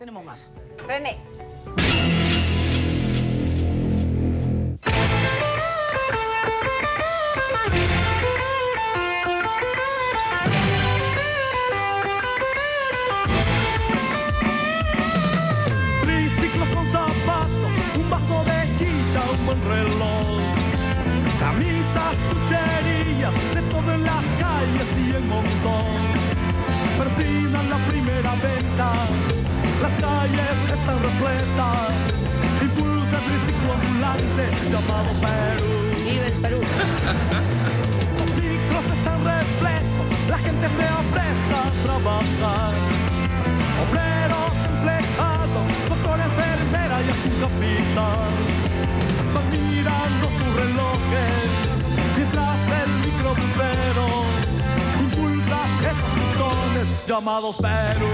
tenemos más. René. Triciclos con zapatos, un vaso de chicha, un buen reloj. Camisas, chucherías, de todo en las calles y en montón. Persignan la primera venta, las calles están repletas. Impulsa el triciclo ambulante llamado Perú. Vive el Perú. Los micros están repletos, la gente se apresta a trabajar. Obreros, empleados, doctor, enfermera y hasta un capitán van mirando sus relojes mientras el microbusero impulsa esos pistones llamados Perú.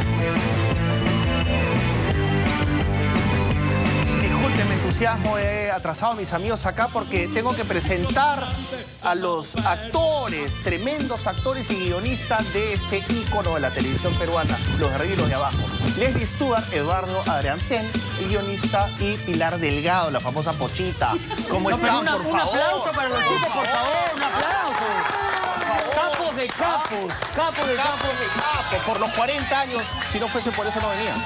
Disculpen mi entusiasmo, he atrasado a mis amigos acá porque tengo que presentar a los actores, tremendos actores y guionistas de este ícono de la televisión peruana, los de arriba y los de abajo. Leslie Stewart, Eduardo Adriansen, el guionista, y Pilar Delgado, la famosa Pochita. ¿Cómo están, por favor? Un aplauso para los chicos, por favor, un aplauso. Capos de capos, capos de capos de capos. Por los 40 años, si no fuese por eso no venía.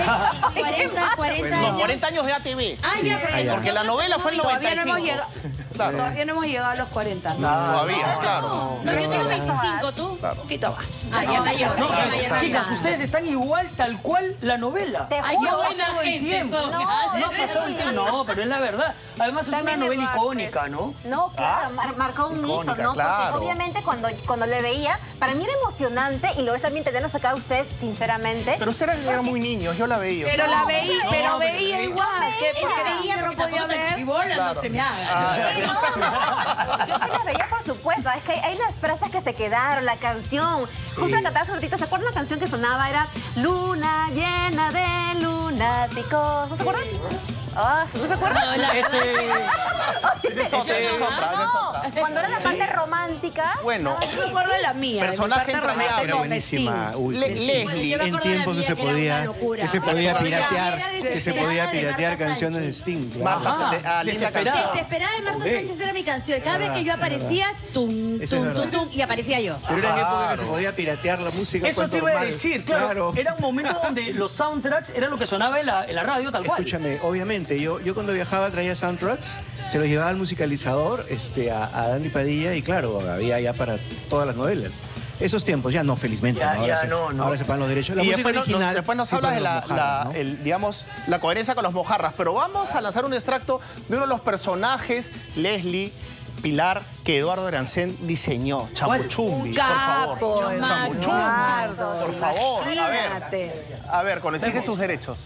40 Los años. 40 años de ATV. Ah, ya, pero Porque la novela fue el 95. Claro. Todavía no hemos llegado a los 40. No, todavía, claro. No, yo tengo 25, ¿tú? Un poquito más. Ah, ya mayor. No, ya mayor. chicas, ustedes están igual, tal cual, la novela. Te Ay, juro. qué buena pasado el gente tiempo. son. No, No es pasó el tiempo. No, pero es la verdad. Además es También una novela de icónica, ¿no? No, claro, marcó un hito, Icónica, ¿no? claro. Porque obviamente cuando le veía, para mí era emocionante y lo ves también tenerlos acá a usted, sinceramente. Pero ustedes eran muy niños, yo la veía. Pero la veía, no, pero pero veía igual. ¿Qué? Ella Porque veía yo no porque podía tampoco tan ver. chibola, no se me haga. Yo sí las veía, por supuesto. Es que hay unas frases que se quedaron, la canción. Justo la cantaba hace un ratito. ¿Se acuerdan? La canción que sonaba era Luna llena de lunáticos. ¿No se acuerdan? Ah, ¿no se acuerdan? Esa es otra, esa es otra, esa es otra. Cuando era la parte romántica. Bueno, Yo me acuerdo de la mía. Personaje de mi parte entrañable. romántica Era con buenísima. Sting. Uy, Leslie. Yo me en acuerdo de la tiempos mía, que se que era una podía, locura. que se podía Era piratear, desesperada que se podía de piratear Marta canciones de Sánchez. Sting. Claro. Marta, linda Desesperada. canción. Desesperada de Marta Ok. Sánchez era mi canción. Cada vez que yo aparecía, tum, Eso es tum, tum, verdad. tum, y aparecía yo. Pero eran épocas que Claro. se podía piratear la música. Eso pues, te iba a normal. decir, claro. Era un momento donde los soundtracks eran lo que sonaba en la radio, tal cual. Escúchame, obviamente, yo cuando viajaba traía soundtracks, se los llevaba al musicalizador a Dani Padilla y claro, había ya para todas las novelas. Esos tiempos ya no, felizmente. Ya, ¿no? Ahora, ya, se, no. ahora se pagan los derechos. La Y música después, original. después nos sí, hablas de pues, los mojarras, ¿no? digamos, la coherencia con los mojarras. Pero vamos a lanzar un extracto de uno de los personajes, Leslie, Pilar, que Eduardo Adriansen diseñó. Chamuchumbi, Un por capo, favor. Eduardo. Chamuchumbi, por favor. Imagínate. A ver, con exige sus derechos.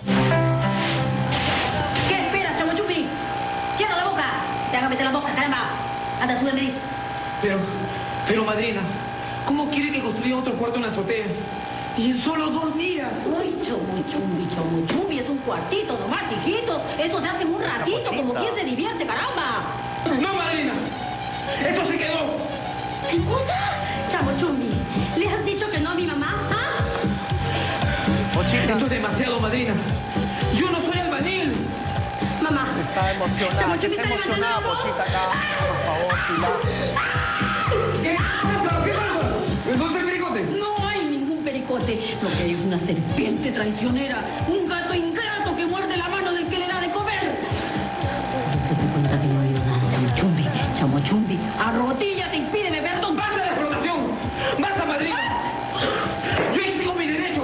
¿Qué esperas, Chamuchumbi? ¡Cierra la boca! ¡Te haga meter la boca, caramba! Anda, súbeme. Pero madrina, ¿cómo quiere que construya otro cuarto en la azotea? Y en solo 2 días. Uy, Chamuchumbi, es un cuartito nomás, hijito. Eso se hace en un ratito, como quien se divierte, caramba. ¡No, madrina! ¡Esto se quedó! ¿Qué cosa? Chamuchumbi, ¿le has dicho que no a mi mamá? ¿Ah? Pochita Esto es demasiado, madrina. Yo no soy albañil. Mamá. está emocionada. Chamuchumbi Está está emocionada, levantando la voz. Pochita, acá. Por favor, Pilar. ¿Qué pasa? ¿Qué pasa? ¿Dónde el pericote? No hay ningún pericote. Lo que hay es una serpiente traicionera. Un gato ingrato que muerde la mano del que le da de comer. Cuenta que no ha oído nada, Chamuchumbi. Arrodíllate y pídeme perdón. ¡Basta de explotación! ¡Basta, madrina! ¡Yo exijo mis derechos!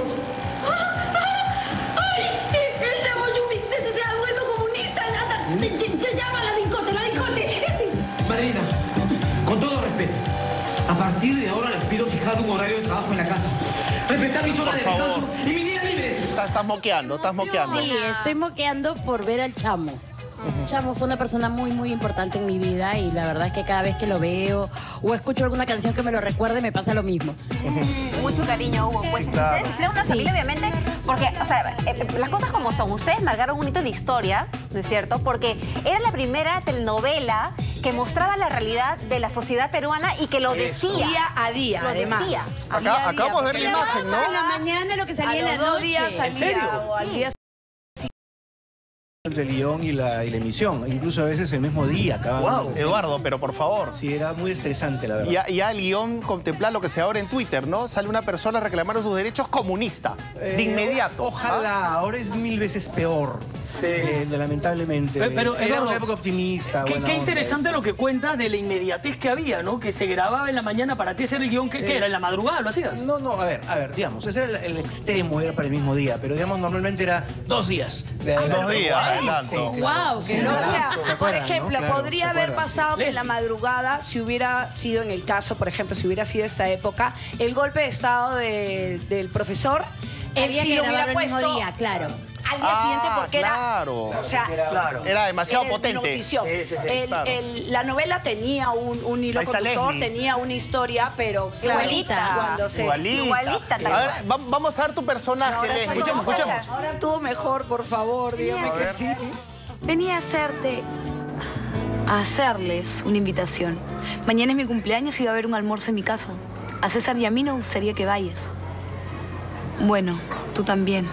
¡Ay! El Chamuchumbi se ha vuelto comunista. Se llama la discote. Madrina, con todo respeto, a partir de ahora les pido fijar un horario de trabajo en la casa. Respetar mis horas Por de favor. descanso y mi día libre. Estás moqueando, estás moqueando. Sí, estoy moqueando por ver al Chamo. Chamo fue una persona muy, muy importante en mi vida y la verdad es que cada vez que lo veo o escucho alguna canción que me lo recuerde, me pasa lo mismo. Mucho cariño hubo. Pues ustedes hicieron una familia, obviamente, porque, o sea, las cosas como son. Ustedes marcaron un hito de historia, ¿no es cierto? Porque era la primera telenovela que mostraba la realidad de la sociedad peruana y que lo decía. Día a día, Lo además. decía. Acá, acabamos de ver la imagen, ¿no? En la mañana lo que salía en la A los 2 noche. días salía, ¿En serio? o al día Entre el guión y la emisión, incluso a veces el mismo día acaban. Wow, Eduardo, pero por favor. Sí, era muy estresante, la verdad. Ya el guión contempla lo que se ahora en Twitter, ¿no? Sale una persona a reclamar sus derechos comunista, de inmediato. Ojalá, ahora es 1000 veces peor, lamentablemente. Pero, era Eduardo, una época optimista. Qué buena onda, interesante eso. lo que cuentas de la inmediatez que había, ¿no? Que se grababa en la mañana para ti hacer el guión. ¿Qué era? ¿En la madrugada lo hacías? No, a ver, digamos, ese era el extremo, era para el mismo día, pero digamos, normalmente era 2 días. 2 días, adelanto. Sí, claro. ¡Wow! ¡Qué O loco! sea, ¿Se por acuerdan, ejemplo, no? Claro, podría ¿se haber acuerdan? pasado que en la madrugada, si hubiera sido en el caso, por ejemplo, si hubiera sido esta época, el golpe de estado del profesor, él Había sí que lo hubiera grabarlo el mismo puesto día, claro. al día siguiente porque claro. era, o sea, Claro. Era demasiado era potente. notición. Sí, claro. La novela tenía un hilo Ahí está conductor, Leslie. tenía una historia, pero claro, Igualita. cuando se... Igualita, tal A ver, cual. vamos a ver tu personaje, Ahora Leslie. soy Escuchemos, como- escuchemos. Ahora estuvo mejor, por favor, dígame que sí. Venía a hacerles una invitación. Mañana es mi cumpleaños y va a haber un almuerzo en mi casa. A César y a mí nos gustaría que vayas. Bueno, tú también.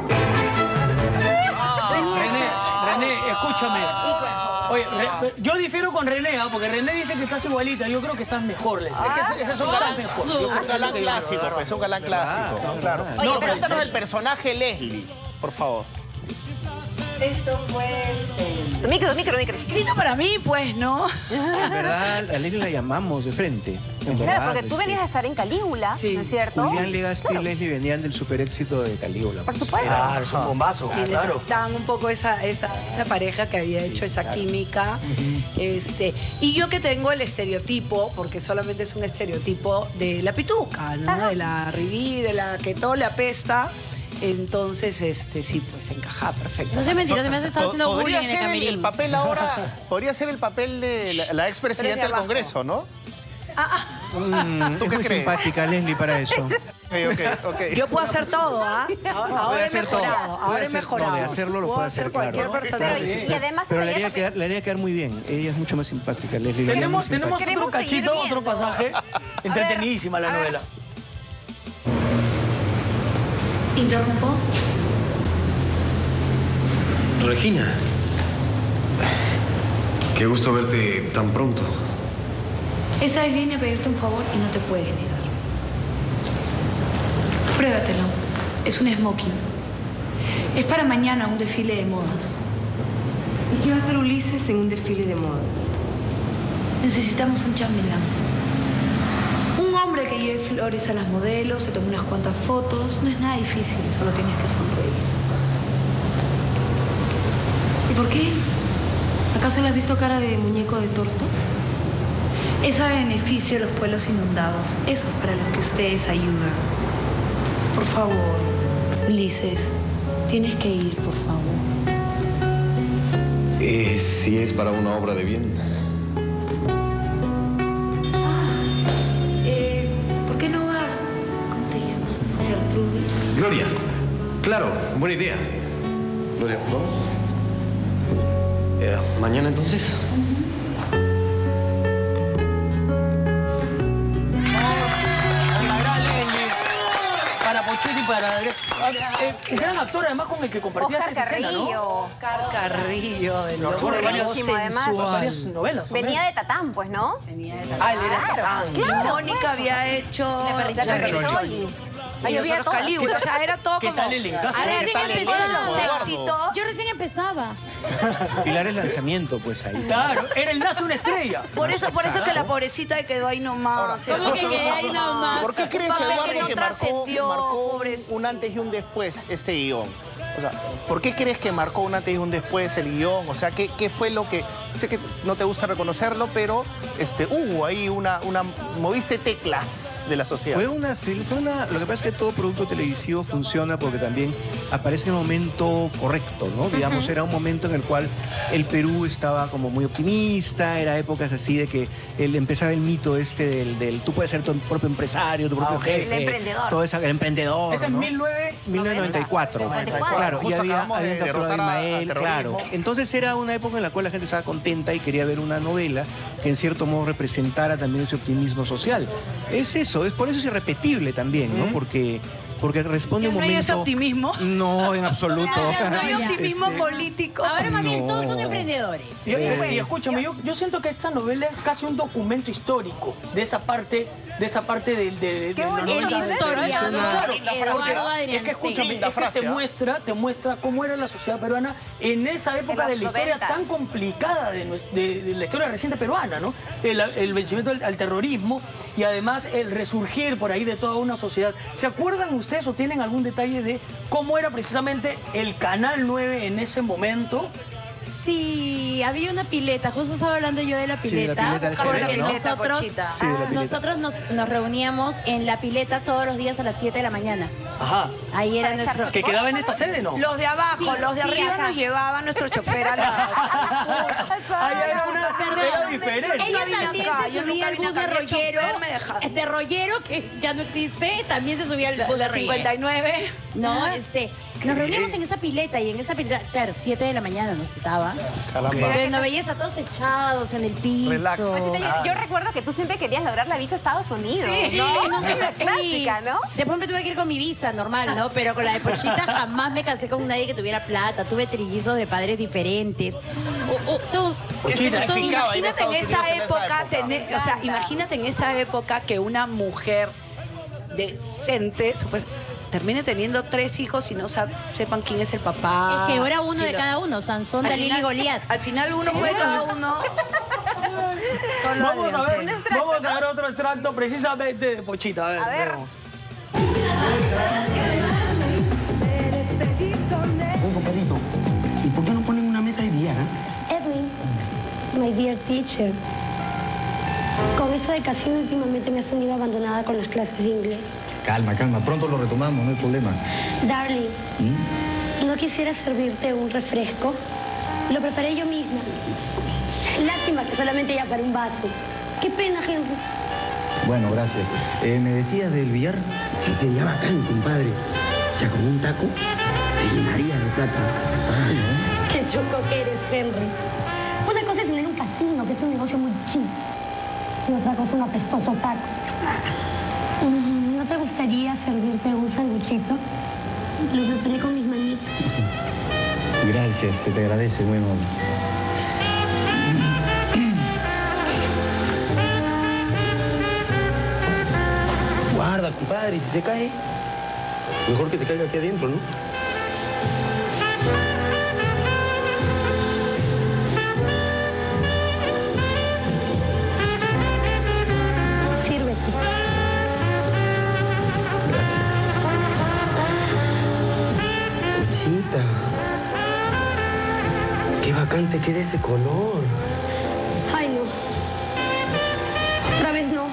René, escúchame. Oye, yo difiero con René, porque René dice que estás igualita. Yo creo que estás mejor, Leslie. Es que ese es un galán, Estás mejor. un galán clásico, pues, un galán clásico. Claro. Oye, No, pero cuéntanos el personaje Leslie, por favor. Esto fue Micro. escrito para mí, pues, ¿no? En verdad, a Leslie la llamamos de frente. En Claro, verdad, porque tú venías a estar en Calígula, Sí. ¿no es cierto? Julián Legaspi y Leslie venían del super éxito de Calígula. Por supuesto. Claro, es un bombazo, Y claro. necesitaban un poco esa pareja que había hecho esa química. Y yo que tengo el estereotipo, porque solamente es un estereotipo de la pituca, ¿no? Ajá. De la ribí, de la que todo le apesta. Entonces, sí, pues encajaba perfecto. No sé mentiroso, me has estado haciendo bullying Podría en el ser el camerino. papel ahora, podría ser el papel de la expresidenta Tres de del abajo. Congreso, ¿no? ¿Tú Es qué muy crees? simpática Leslie para eso. Ok. Yo puedo hacer todo, ¿ah? Ahora he hacer todo. mejorado, Puede ahora he hacer- mejorado. no, de hacerlo lo Puedo puede hacer hacer, cualquier claro. personaje. Claro que sí. Y además Pero se le veía haría quedar muy bien. Ella es mucho más simpática, Leslie. le queda muy Tenemos simpática. otro Queremos seguir cachito, otro viendo. pasaje. Entretenidísima la novela. ¿Interrumpo? Regina. Qué gusto verte tan pronto. Esta vez vine a pedirte un favor y no te puedes negar. Pruébatelo. Es un smoking. Es para mañana un desfile de modas. ¿Y qué va a hacer Ulises en un desfile de modas? Necesitamos un chambelán. Un hombre que lleve flores a las modelos, se tome unas cuantas fotos. No es nada difícil, solo tienes que sonreír. ¿Y por qué? ¿Acaso le has visto cara de muñeco de torta? Es a beneficio de los pueblos inundados. Eso es para los que ustedes ayudan. Por favor, Ulises, tienes que ir, por favor. Si es para una obra de bien. ¿Por qué no vas? ¿Cómo te llamas? ¿Gertrudis? Gloria. Claro, buena idea. Gloria, ¿vamos? ¿Mañana entonces? La gran Leslie, para Pochetti y para Adrián. Gran actor, además, con el que compartías Oscar esa escena, ¿no? Carrillo. Oscar Carrillo, el No, hombre buenísimo, además. Varias novelas. ¿no? Venía de Tatán, pues, ¿no? Venía de Ah, él era Tatán. Claro, Mónica había hecho La perrita Choli. y nosotros Calígula, o sea, era todo ¿Qué como... tal el encaje? Recién Todos empezaba. los éxitos. Yo recién empezaba. Pilar el lanzamiento, pues ahí. Claro, era el nace una estrella. Por eso que la pobrecita quedó ahí nomás. ¿Cómo que quedé ahí nomás? ¿Por qué crees, Papel que Eduardo, no que trascendió, marcó pobres. un antes y un después este guión? O sea, ¿por qué crees que marcó un antes y un después el guión? O sea, ¿qué fue lo que...? Sé que no te gusta reconocerlo, pero hubo ahí moviste teclas de la sociedad. Lo que pasa es que todo producto televisivo funciona porque también aparece en el momento correcto, ¿no? Digamos, era un momento en el cual el Perú estaba como muy optimista, era épocas así de que empezaba el mito este del tú puedes ser tu propio empresario, tu propio jefe. El emprendedor. Todo eso, el emprendedor, Este es ¿no? 1994. Claro, y Justo había acabamos de capturado a derrotar a Ismael, terrorismo. claro. Entonces era una época en la cual la gente estaba contenta y quería ver una novela que en cierto modo representara también ese optimismo social. Es eso, es por eso es irrepetible también, ¿no? Porque responde un ¿No hay momento... ese optimismo? No, en absoluto. No hay optimismo político. Ahora más bien No. todos son emprendedores. Y escúchame, yo siento que esta novela es casi un documento histórico de esa parte de Qué los bonito. 90. El historiador Claro, Eduardo Adrián. es que escúchame, Linda es que frase, te muestra cómo era la sociedad peruana en esa época En de los la historia 90s. tan complicada de la historia reciente peruana, ¿no? El vencimiento al terrorismo y además el resurgir por ahí de toda una sociedad. ¿Se acuerdan ustedes o tienen algún detalle de cómo era precisamente el Canal 9 en ese momento? Sí, había una pileta, justo estaba hablando yo de la Sí, de la pileta, pileta del porque Cerro, ¿no? nosotros, Sí, de la pileta. nosotros nos reuníamos en la pileta todos los días a las 7 de la mañana. Ajá. Ahí era nuestro... ¿Que quedaba en esta sede, no? Los de abajo, Sí, los de sí, arriba acá. nos llevaban nuestro chofer a la... Allá era diferente. Ella vine también acá, se yo subía nunca al vine bus de acá, el Rollero. chofer me dejaba. De Rollero, que ya no existe, también se subía al bus de La Rollero. 59. No, nos reuníamos en esa pileta y en esa pileta, claro, 7 de la mañana nos quitaba. Caramba. Entonces nos veías a todos echados en el piso. Relax. Yo recuerdo que tú siempre querías lograr la visa a Estados Unidos. Sí, ¿no? nunca Es la me fui. clásica, ¿no? Después me tuve que ir con mi visa normal, ¿no? Pero con la de Pochita jamás me casé con nadie que tuviera plata. Tuve trillizos de padres diferentes. ¿Qué significaba ir a Imagínate en Estados esa Unidos época, o sea, imagínate en esa época que una mujer decente, termine teniendo 3 hijos y no sepan quién es el papá. Es que era uno Sí, de cada uno, Sansón, al Dalila y final- Goliat. Al final uno fue cada uno. Solo Vamos a Adrián ver, Sen. vamos a ver otro extracto precisamente de Pochita. A ver. Veamos. Un compadrito, ¿y por qué no ponen una mesa de billar? Edwin, my dear teacher, con esta educación últimamente me has tenido abandonada con las clases de inglés. Calma, calma. Pronto lo retomamos, no hay problema. Darling, ¿no quisiera servirte un refresco? Lo preparé yo misma. Lástima que solamente ya para un vaso. Qué pena, Henry. Bueno, gracias. ¿Me decías del billar? Sí, sería bacán, compadre. O sea, con un taco te llenaría de plata. Qué chuco que eres, Henry. Una cosa es tener un casino, que es un negocio muy chido. Y otra cosa, un apestoso taco. ¿No te gustaría servirte un sanguchito? Lo preparé con mis manitas. Gracias, se te agradece, muy amable. Guarda, compadre, si se cae. Mejor que se caiga aquí adentro, ¿no? Sírvete. Pochita. Qué bacán te queda ese color. Ay, no. Otra vez no.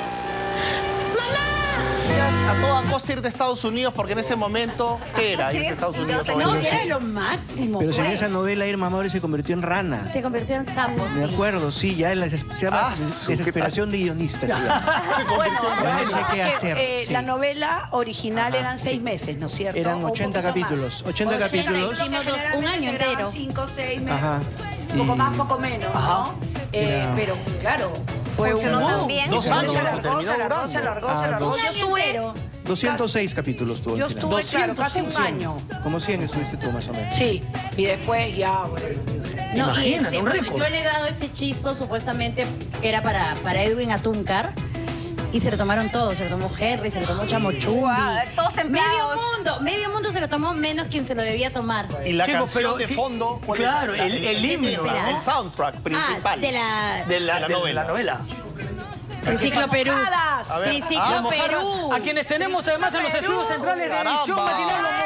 A toda costa ir de Estados Unidos porque en ese momento, ¿qué era irse a Estados Unidos? No, que era lo máximo. Pero si en pues. esa novela Irma Maure se convirtió en rana. Se convirtió en sapo, Me sí. acuerdo, sí, ya se llama Desesperación de guionista. se llama. Bueno, Ya no lo que sé pasa qué es hacer. que Sí. la novela original eran 6 meses, ¿no es cierto? Eran O un 80 poquito capítulos. más. 80 capítulos. Hicimos un año entero. 5, 6 meses. Ajá. Un poco más, poco menos, ¿no? Era- Pero claro, fue un Funcionó boom. también. 2 años, Se ¿no? alargó, Terminó se alargó, durando. se alargó, se Ah, alargó. dos. Yo estuve 206 capítulos tuvo. Yo al final. estuve, claro, casi 200, un año. Como 100 estuviste tú más o menos. Sí, y después ya, bueno. No, y Imagínate, un bueno, récord. yo le he dado ese hechizo, supuestamente era para Edwin Atúncar. Y se lo tomaron todos, se lo tomó Henry, se lo tomó Chamochumbi. Guau, todos templados. Medio mundo se lo tomó menos quien se lo debía tomar. Y la Chicos, canción pero de sí, fondo, ¿cuál claro, era? el himno, Desesperada. El soundtrack principal. De la de la novela. novela. Triciclo Perú. Mojadas. A ver, Triciclo Mojarra, Perú. a quienes tenemos además en los estudios centrales de Caramba. edición matinal. Los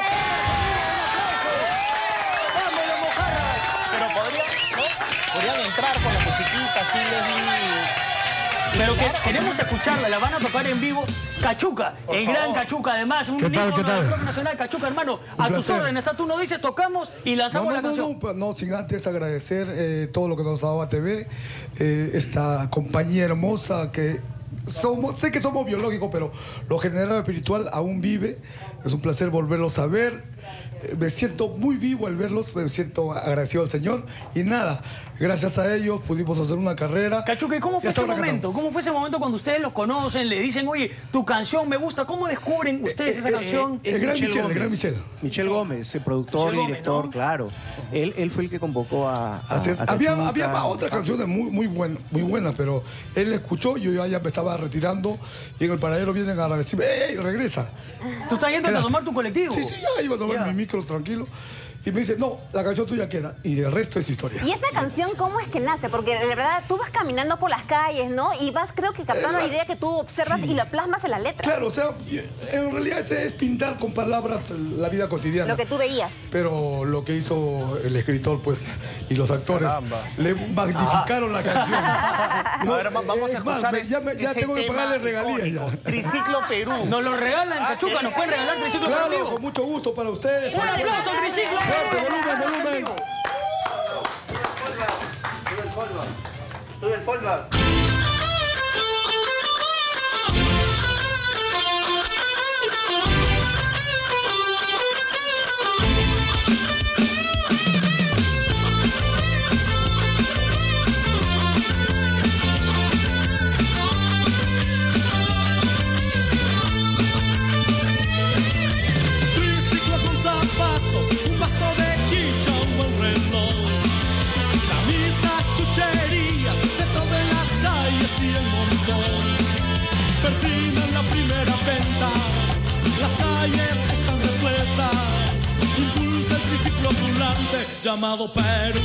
¡Vamos, los Mojarras! Pero podrían entrar con la musiquita así, Leslie. Pero que queremos escucharla, la van a tocar en vivo. Cachuca, el gran Cachuca, además, un ícono del rock nacional. Cachuca, hermano, a tus órdenes, tú nos dices, tocamos y lanzamos la canción. No, sin antes agradecer todo lo que nos ha dado a TV, esta compañía hermosa que sé que somos biológicos, pero lo general espiritual aún vive. Es un placer volverlos a ver. Me siento muy vivo al verlos, me siento agradecido al Señor. Y nada, gracias a ellos pudimos hacer una carrera. Cachuca, ¿y cómo fue ese momento? ¿Cómo fue ese momento cuando ustedes los conocen, le dicen, oye, tu canción me gusta? ¿Cómo descubren ustedes esa canción? El gran Michel. Michel Gómez, el productor, director, ¿no? Claro. Él fue el que convocó a había otras canciones muy buenas, pero él escuchó, yo ya me estaba retirando y en el paradero vienen a decirme, ¡ey, regresa! ¿Tú estás yendo a tomar tu colectivo? Sí, ya iba a tomar mi micro tranquilo. Y me dice, no, la canción tuya queda. Y el resto es historia. ¿Y esa canción cómo es que nace? Porque de verdad tú vas caminando por las calles, ¿no? Y vas, creo que captando la idea que tú observas y la plasmas en la letra. Claro, o sea, en realidad ese es pintar con palabras la vida cotidiana. Lo que tú veías. Pero lo que hizo el escritor, pues, y los actores, le magnificaron la canción. No, a ver, vamos a escuchar ya tengo que pagarle regalías. Triciclo Perú. Nos lo regalan, Cachuca, nos pueden regalar Triciclo Perú. Claro, con mucho gusto para ustedes. ¡Un aplauso, Triciclo! ¡Volumen! Sube el polva. Triciclo con zapatos, un vaso de chicha, un buen reloj, camisas, chucherías, de todo en las calles y el montón. Persiguen la primera venta, las calles están repletas, impulsa el triciclo ambulante llamado Perú.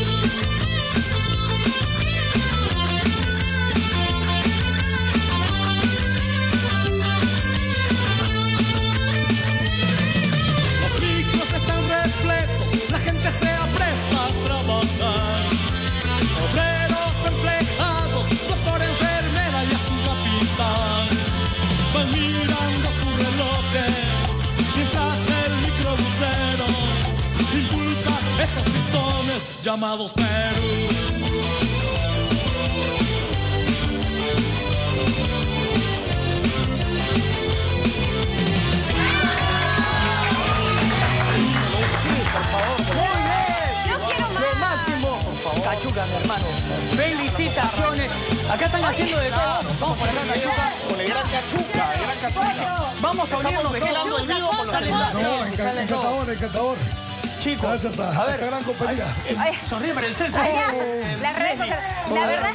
La gente se apresta a trabajar. Obreros, empleados, doctor, enfermera y hasta un capitán van mirando sus relojes mientras el microbusero impulsa esos pistones llamados Perú. Cachuca, mi hermano. Felicitaciones. Acá están haciendo de todo. Vamos por acá, Cachuca. Con el gran Cachuca, Vamos a unirnos mezclando el vivo con los No, encantador. Chicos, gracias a esta gran compañía. Sonríe para el selfie. Las redes sociales. La verdad,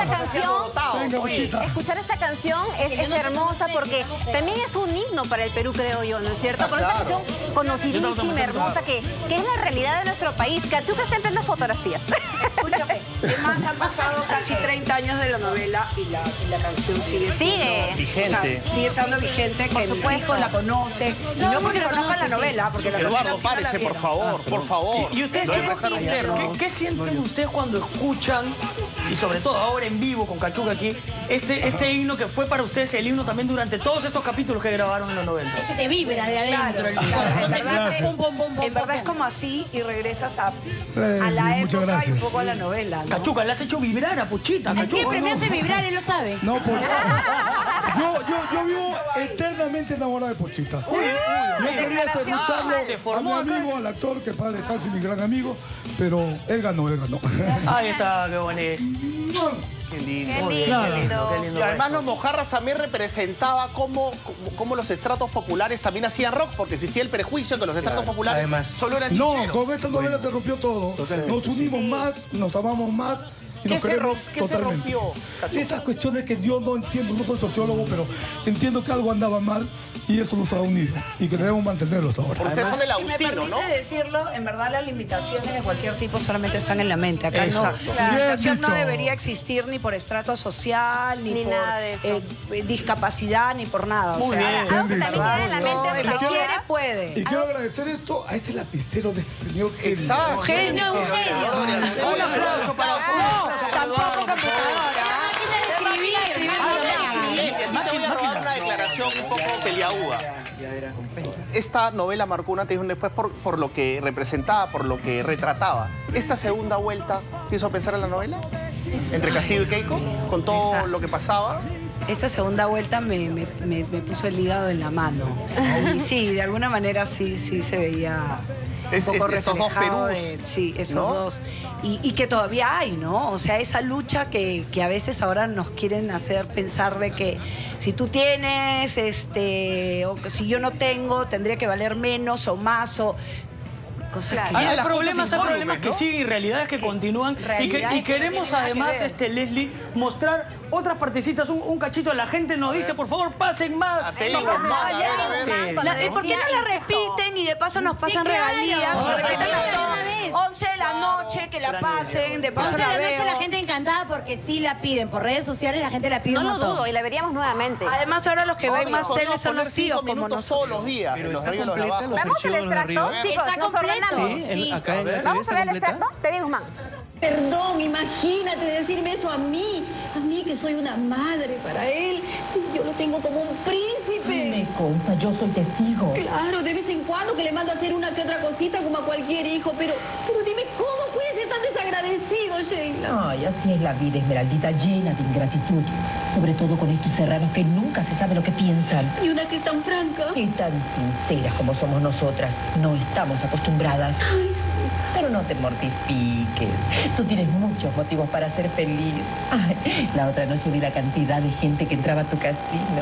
escuchar esta canción es hermosa porque también es un himno para el Perú, creo yo, ¿no es cierto? Por esta canción conocidísima, hermosa, que es la realidad de nuestro país. Cachuca está en plenas fotografías. Escúchame, además han pasado casi 30 años de la novela y la canción sigue vigente. O sea, sigue estando vigente, que mis hijos la conocen. Y no porque conozcan la novela, porque la novela Eduardo, párese, por favor, por favor. ¿Y ustedes qué sienten ustedes cuando escuchan, y sobre todo ahora en vivo con Cachuca aquí, este himno que fue para ustedes el himno también durante todos estos capítulos que grabaron en los 90? Se te vibra de adentro, claro, el corazón te empieza en verdad es como así y regresas a la época y un poco a la novela, ¿no? Cachuca, le has hecho vibrar a Puchita. Siempre me hace vibrar, él lo sabe. No, porque yo vivo eternamente enamorado de Pochita. Yo quería escucharlo a mi amigo, al actor, que padre descanse, mi gran amigo, pero él ganó. Ahí está, qué bonito. Qué lindo. Qué lindo. Y además los mojarras también representaba cómo los estratos populares también hacían rock, porque existía el prejuicio que los estratos populares solo eran chicheros. No, con esta novela se rompió todo. Nos unimos más, nos amamos más y nos queremos totalmente. Se rompió, esas cuestiones que yo no entiendo, no soy sociólogo, pero entiendo que algo andaba mal y eso nos ha unido y que debemos mantenerlos ahora. Porque ustedes son del Si me Agustino, ¿no? permite decirlo, en verdad las limitaciones de cualquier tipo solamente están en la mente. Acá Exacto. la limitación no dicho. debería existir ni por estrato social, ni por nada de eso. discapacidad, ni por nada. Muy o sea, bien. Algo que también queda en la mente. el que quiere puede. Y quiero agradecer esto a ese lapicero de ese señor genio. Exacto. Genio. Un aplauso para Tampoco computadora. Escribir. poco peliaguda. Esta novela marcó un antes y un después por lo que representaba, por lo que retrataba. ¿Esta segunda vuelta te hizo pensar en la novela? ¿Entre Castillo y Keiko? ¿Con todo lo que pasaba? Esta segunda vuelta me puso el hígado en la mano. Y sí, de alguna manera sí se veía un poco estos dos reflejado Perús, sí, esos ¿no? dos. Y que todavía hay, ¿no? O sea, esa lucha que a veces ahora nos quieren hacer pensar de que si tú tienes, o que si yo no tengo, tendría que valer menos o más, o cosas que... Hay problemas que siguen y realidades que continúan. Y queremos además, Leslie, mostrar otras partecitas, un cachito. La gente nos dice, por favor, pasen más. ¿Por qué no la repiten y de paso nos pasan regalías? 11 de la noche, que la pasen, de paso 11 de la la noche veo. la gente encantada porque sí la piden. Por redes sociales la gente la pide No un lo montón. dudo, y la veríamos nuevamente. Además, ahora los que ven más tele Podemos son los poner 5 tíos como minutos nosotros. todos los días. Pero en los está arriba y los de completa abajo. los Vamos al archivos de los extracto, arriba. chicos, Está nos completo. ordenamos. Sí, acá en la TV Vamos a está ver el completa. extracto. Te digo, Guzmán. Perdón, imagínate decirme eso a mí que soy una madre para él. Yo lo tengo como un príncipe. Me consta, yo soy testigo. Claro, de vez en cuando que le mando a hacer una que otra cosita como a cualquier hijo, pero dime, ¿cómo puede ser tan desagradecido, Sheila? Ay, así es la vida, Esmeraldita, llena de ingratitud. Sobre todo con estos serranos que nunca se sabe lo que piensan. Y una que es tan franca. Y tan sinceras como somos nosotras. No estamos acostumbradas. Ay, sí. Pero no te mortifiques. Tú tienes muchos motivos para ser feliz. Ay, la otra noche vi la cantidad de gente que entraba a tu casino.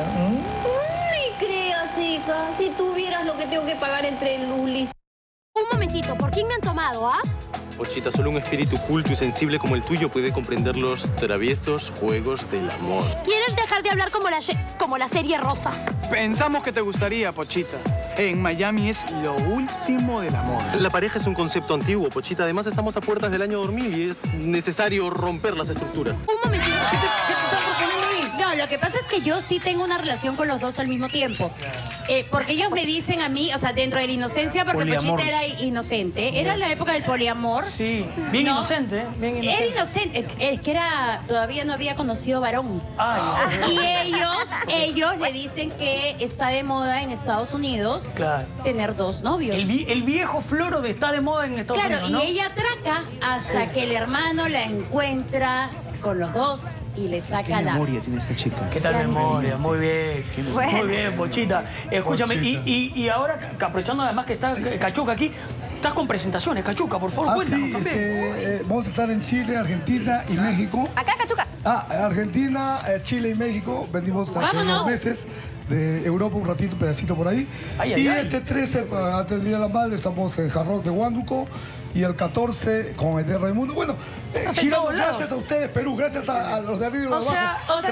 Ni creas, hija. Si tuvieras lo que tengo que pagar entre el Luli. Un momentito, ¿por quién me han tomado, ah? Pochita, solo un espíritu culto y sensible como el tuyo puede comprender los traviesos juegos del amor. ¿Quieres dejar de hablar como la serie rosa? Pensamos que te gustaría, Pochita. En Miami es lo último del amor. La pareja es un concepto antiguo, Pochita. Además, estamos a puertas del año 2000 y es necesario romper las estructuras. Un momentito. ¿Qué te estás proponiendo ahí? No, lo que pasa es que yo sí tengo una relación con los dos al mismo tiempo. Porque ellos me dicen a mí, o sea, dentro de la inocencia, porque Poliamor. Pochita era inocente. Era la época del poliamor. Sí, bien inocente, ¿eh? Bien inocente. Era inocente, es que todavía no había conocido varón. Ay, Y ellos le dicen que está de moda en Estados Unidos tener dos novios. El viejo floro de está de moda en Estados Unidos, ¿no? Y ella atraca hasta que el hermano la encuentra con los dos y le saca ¿Qué la... memoria tiene esta chica? ¿Qué tal memoria? Muy bien. Muy bien, Pochita. Escúchame, y ahora, aprovechando además que está Cachuca aquí, estás con presentaciones, Cachuca, por favor, cuéntanos también. Vamos a estar en Chile, Argentina y México. Acá, Cachuca. Argentina, Chile y México. Vendimos hace unos meses. De Europa un ratito, un pedacito por ahí. Y este 13, antes del Día de la Madre, estamos en Jarrón de Huánuco. Y el 14 con el de Raimundo. Bueno, giramos, gracias a ustedes, Perú, gracias a los de arriba y los de abajo. O sea,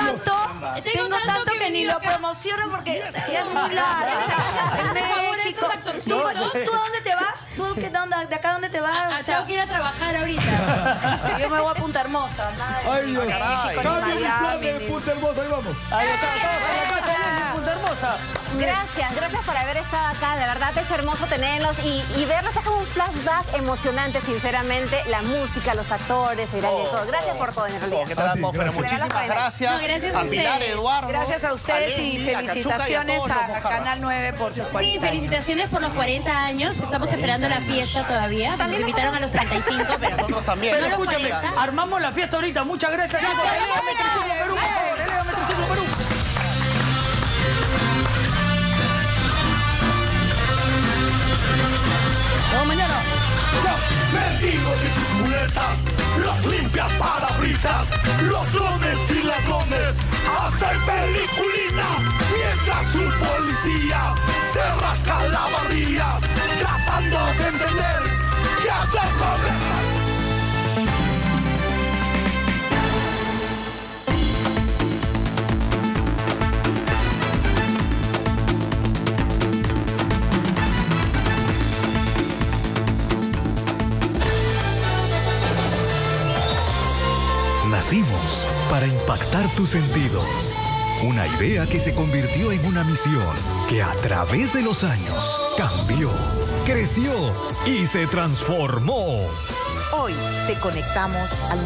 tengo tanto que ni lo promociono porque es muy largo. O sea, en México. ¿Tú a dónde te vas? ¿Tú de acá dónde te vas? Tengo que ir a trabajar ahora. Yo me voy a Punta Hermosa. Ay, Dios. Cambio mi plan de Punta Hermosa, ahí vamos. Ahí está, Punta Hermosa. Gracias por haber estado acá. De verdad es hermoso tenerlos y verlos es como un flashback emocionante, sinceramente. La música, los actores, el aire, todo. Gracias por todo, en realidad. ¿Qué tal, atmósfera? Muchísimas gracias. No, gracias a a Pilar, ustedes. Eduardo. Gracias a ustedes a y Leslie, a Cachuca felicitaciones y a todos a los Canal 9 por sus 40 Sí, años. felicitaciones por los 40 años. Estamos esperando la fiesta todavía. Nos invitaron a los 35, pero... Nosotros también. Pero No los escúchame, 40. armamos la fiesta ahorita. Muchas gracias. Chicos. Elévame Triciclo Perú, por favor. Elévame Triciclo Perú. Hasta mañana. Mendigos y sus muletas, las limpias parabrisas, los drones y ladrones hacen peliculina, mientras su policía se rasca la barriga, tratando de entender que hay problemas. Nacimos para impactar tus sentidos. Una idea que se convirtió en una misión que a través de los años cambió, creció y se transformó. Hoy te conectamos al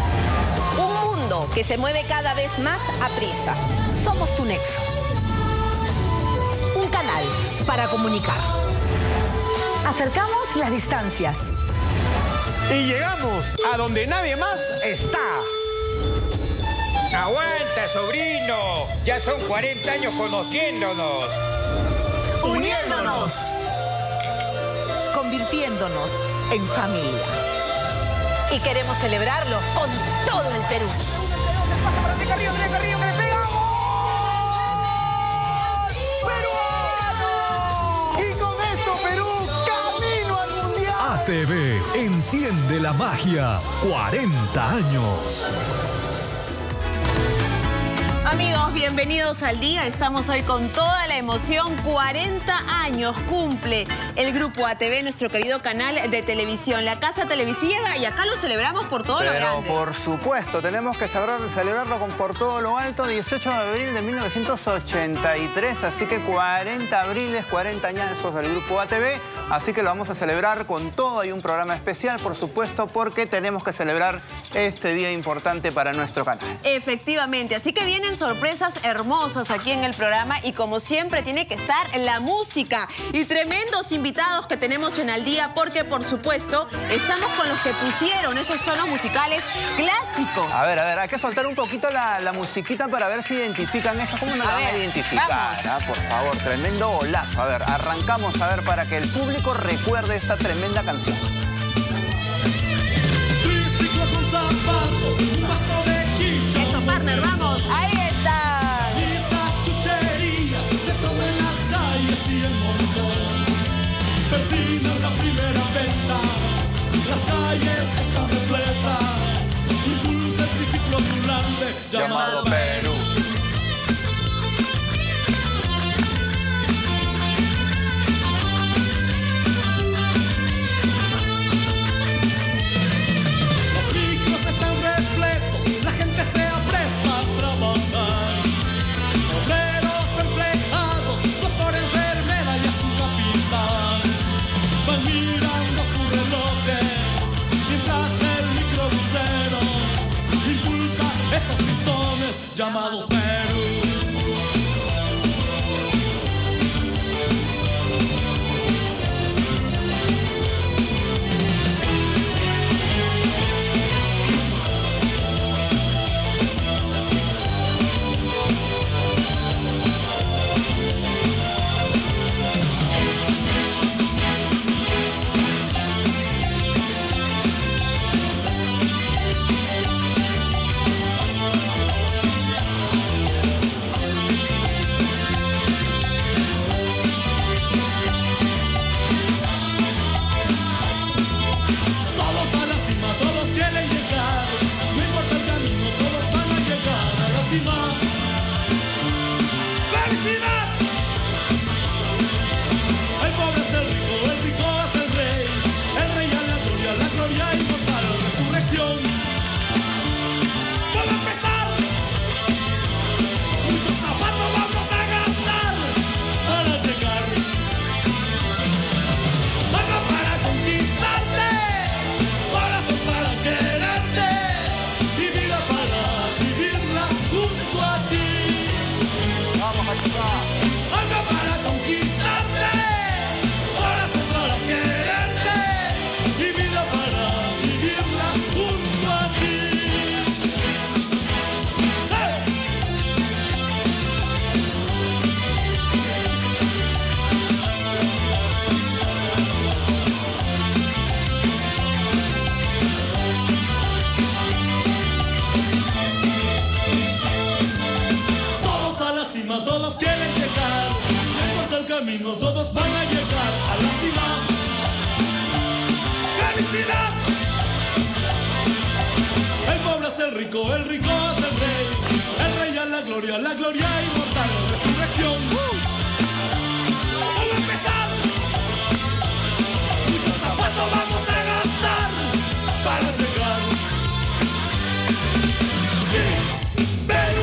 mundo. Un mundo que se mueve cada vez más aprisa. Somos tu nexo. para comunicar. Acercamos las distancias. Y llegamos a donde nadie más está. Aguanta, sobrino. Ya son 40 años conociéndonos. Uniéndonos. Convirtiéndonos en familia. Y queremos celebrarlo con todo el Perú. Y con esto Perú camino al mundial. ATV enciende la magia. 40 años. Amigos, bienvenidos al día. Estamos hoy con toda la emoción. 40 años cumple el Grupo ATV, nuestro querido canal de televisión, la casa televisiva, y acá lo celebramos por todo lo grande. Pero por supuesto, tenemos que celebrarlo por todo lo alto. 18 de abril de 1983, así que 40 abriles, 40 añazos del Grupo ATV. Así que lo vamos a celebrar con todo. Hay un programa especial, por supuesto, porque tenemos que celebrar este día importante para nuestro canal. Efectivamente, así que vienen sorpresas hermosas aquí en el programa y como siempre tiene que estar la música y tremendos invitados que tenemos en Al Día porque por supuesto estamos con los que pusieron esos tonos musicales clásicos. A ver, hay que soltar un poquito la musiquita para ver si identifican esto. ¿Cómo nos van a identificar? Por favor, tremendo golazo. A ver, arrancamos a ver para que el público recuerde esta tremenda canción. Triciclo con zapatos, un vaso de chicha. Eso, partner, vamos. Ahí está. Esas chucherías de todo en las calles y el montón. Persiguen la primera venta. Las calles están repletas. Impulsa el triciclo ambulante llamado Perú. Llamados Perú. Todos quieren llegar, no importa el camino, todos van a llegar a la cima. ¡Felicidad! El pobre es el rico es el rey a la gloria inmortal, resurrección. Vamos a empezar. Muchos zapatos vamos a gastar para llegar. Sí, Perú.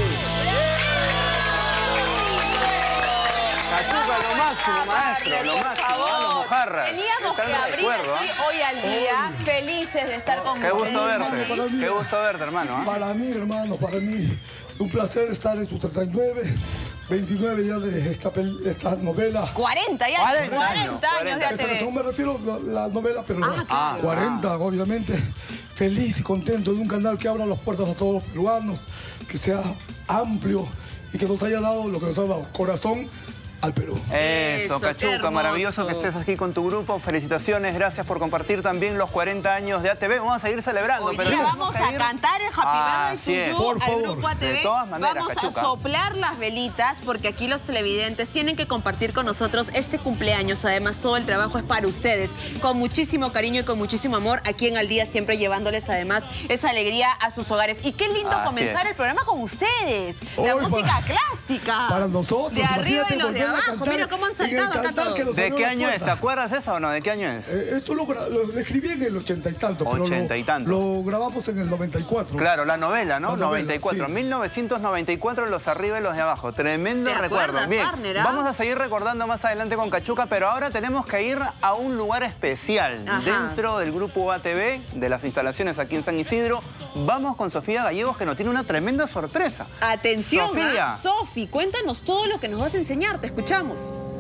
Lo máximo, maestro, lo máximo, los mojarras. Teníamos que abrir así hoy Al Día, felices de estar con ustedes. Qué gusto verte, hermano. Para mí, hermano, para mí, un placer estar en su 39. 29 ya de esta novela. 40 ya. 40 años de ATV. No me refiero a la novela, pero claro. 40, obviamente. Feliz y contento de un canal que abra las puertas a todos los peruanos, que sea amplio y que nos haya dado lo que nos ha dado, corazón al Perú. Eso, Cachuca, maravilloso que estés aquí con tu grupo. Felicitaciones, gracias por compartir también los 40 años de ATV. Vamos a seguir celebrando. Hoy día vamos a cantar el Happy Birthday to You al grupo ATV. De todas maneras, vamos Cachuca. a soplar las velitas porque aquí los televidentes tienen que compartir con nosotros este cumpleaños. Además, todo el trabajo es para ustedes. Con muchísimo cariño y con muchísimo amor aquí en Al Día, siempre llevándoles además esa alegría a sus hogares. Y qué lindo comenzar el programa con ustedes. La música clásica. Para nosotros, de arriba y los de abajo. Mira cómo han saltado acá todos. ¿De qué año es? ¿Te acuerdas eso o no? ¿De qué año es? Esto lo escribí en el 80 y tanto. 80 y tanto. Lo grabamos en el 94. Claro, la novela, ¿no? La novela, 94. sí. 1994, los arriba y los de abajo. Tremendo recuerdo. Bien, vamos a seguir recordando más adelante con Cachuca, pero ahora tenemos que ir a un lugar especial. Dentro del grupo ATV, de las instalaciones aquí en San Isidro. Vamos con Sofía Gallegos, que nos tiene una tremenda sorpresa. Atención, Sofía. Sofi, cuéntanos todo lo que nos vas a enseñar. Te escuchamos.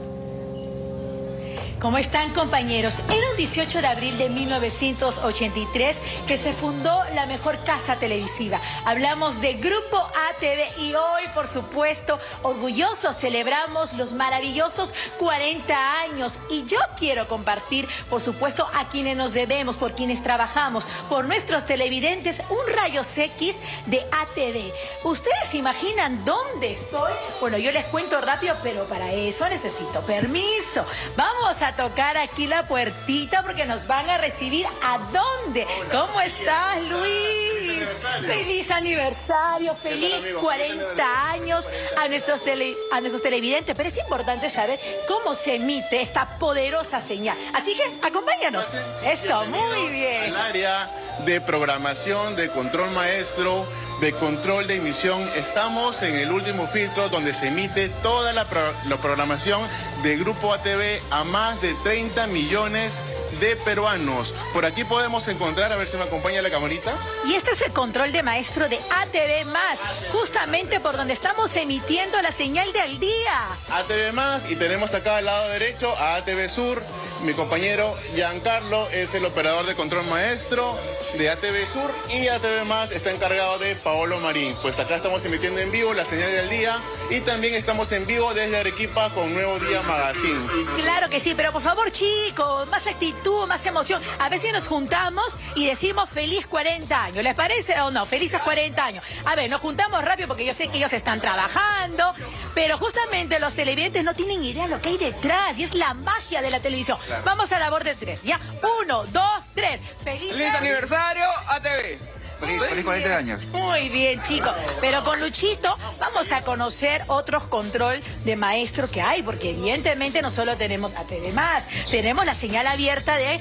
¿Cómo están, compañeros? Era un 18 de abril de 1983 que se fundó la mejor casa televisiva. Hablamos de Grupo ATV y hoy, por supuesto, orgullosos celebramos los maravillosos 40 años. Y yo quiero compartir, por supuesto, a quienes nos debemos, por quienes trabajamos, por nuestros televidentes, un rayos X de ATV. ¿Ustedes se imaginan dónde estoy? Bueno, yo les cuento rápido, pero para eso necesito permiso. Vamos a tocar aquí la puertita porque nos van a recibir. ¿A dónde? ¿Cómo estás, Luis? Feliz aniversario, feliz 40 años a nuestros televidentes. Pero es importante saber cómo se emite esta poderosa señal. Así que acompáñanos. Eso, muy bien. El área de programación, de control maestro, de control de emisión. Estamos en el último filtro donde se emite toda la programación de Grupo ATV a más de 30 millones de peruanos. Por aquí podemos encontrar, a ver si me acompaña la camarita. Y este es el control de maestro de ATV+, justamente por donde estamos emitiendo la señal de Al Día. ATV+, y tenemos acá al lado derecho a ATV Sur. Mi compañero Giancarlo es el operador de control maestro de ATV Sur y ATV+ está encargado de Paolo Marín. Pues acá estamos emitiendo en vivo la señal de Al Día y también estamos en vivo desde Arequipa con Nuevo Día Magazine. Claro que sí, pero por favor, chicos, más actitud, más emoción. A ver si nos juntamos y decimos feliz 40 años. ¿Les parece o no? Felices 40 años. A ver, nos juntamos rápido porque yo sé que ellos están trabajando, pero justamente los televidentes no tienen idea de lo que hay detrás y es la magia de la televisión. Claro. Vamos a la labor de 3. Ya, 1, 2, 3. ¡Feliz aniversario, ATV! Feliz 40 años. Muy bien, chicos. Pero con Luchito vamos a conocer otros control de maestro que hay, porque evidentemente no solo tenemos ATV+, tenemos la señal abierta de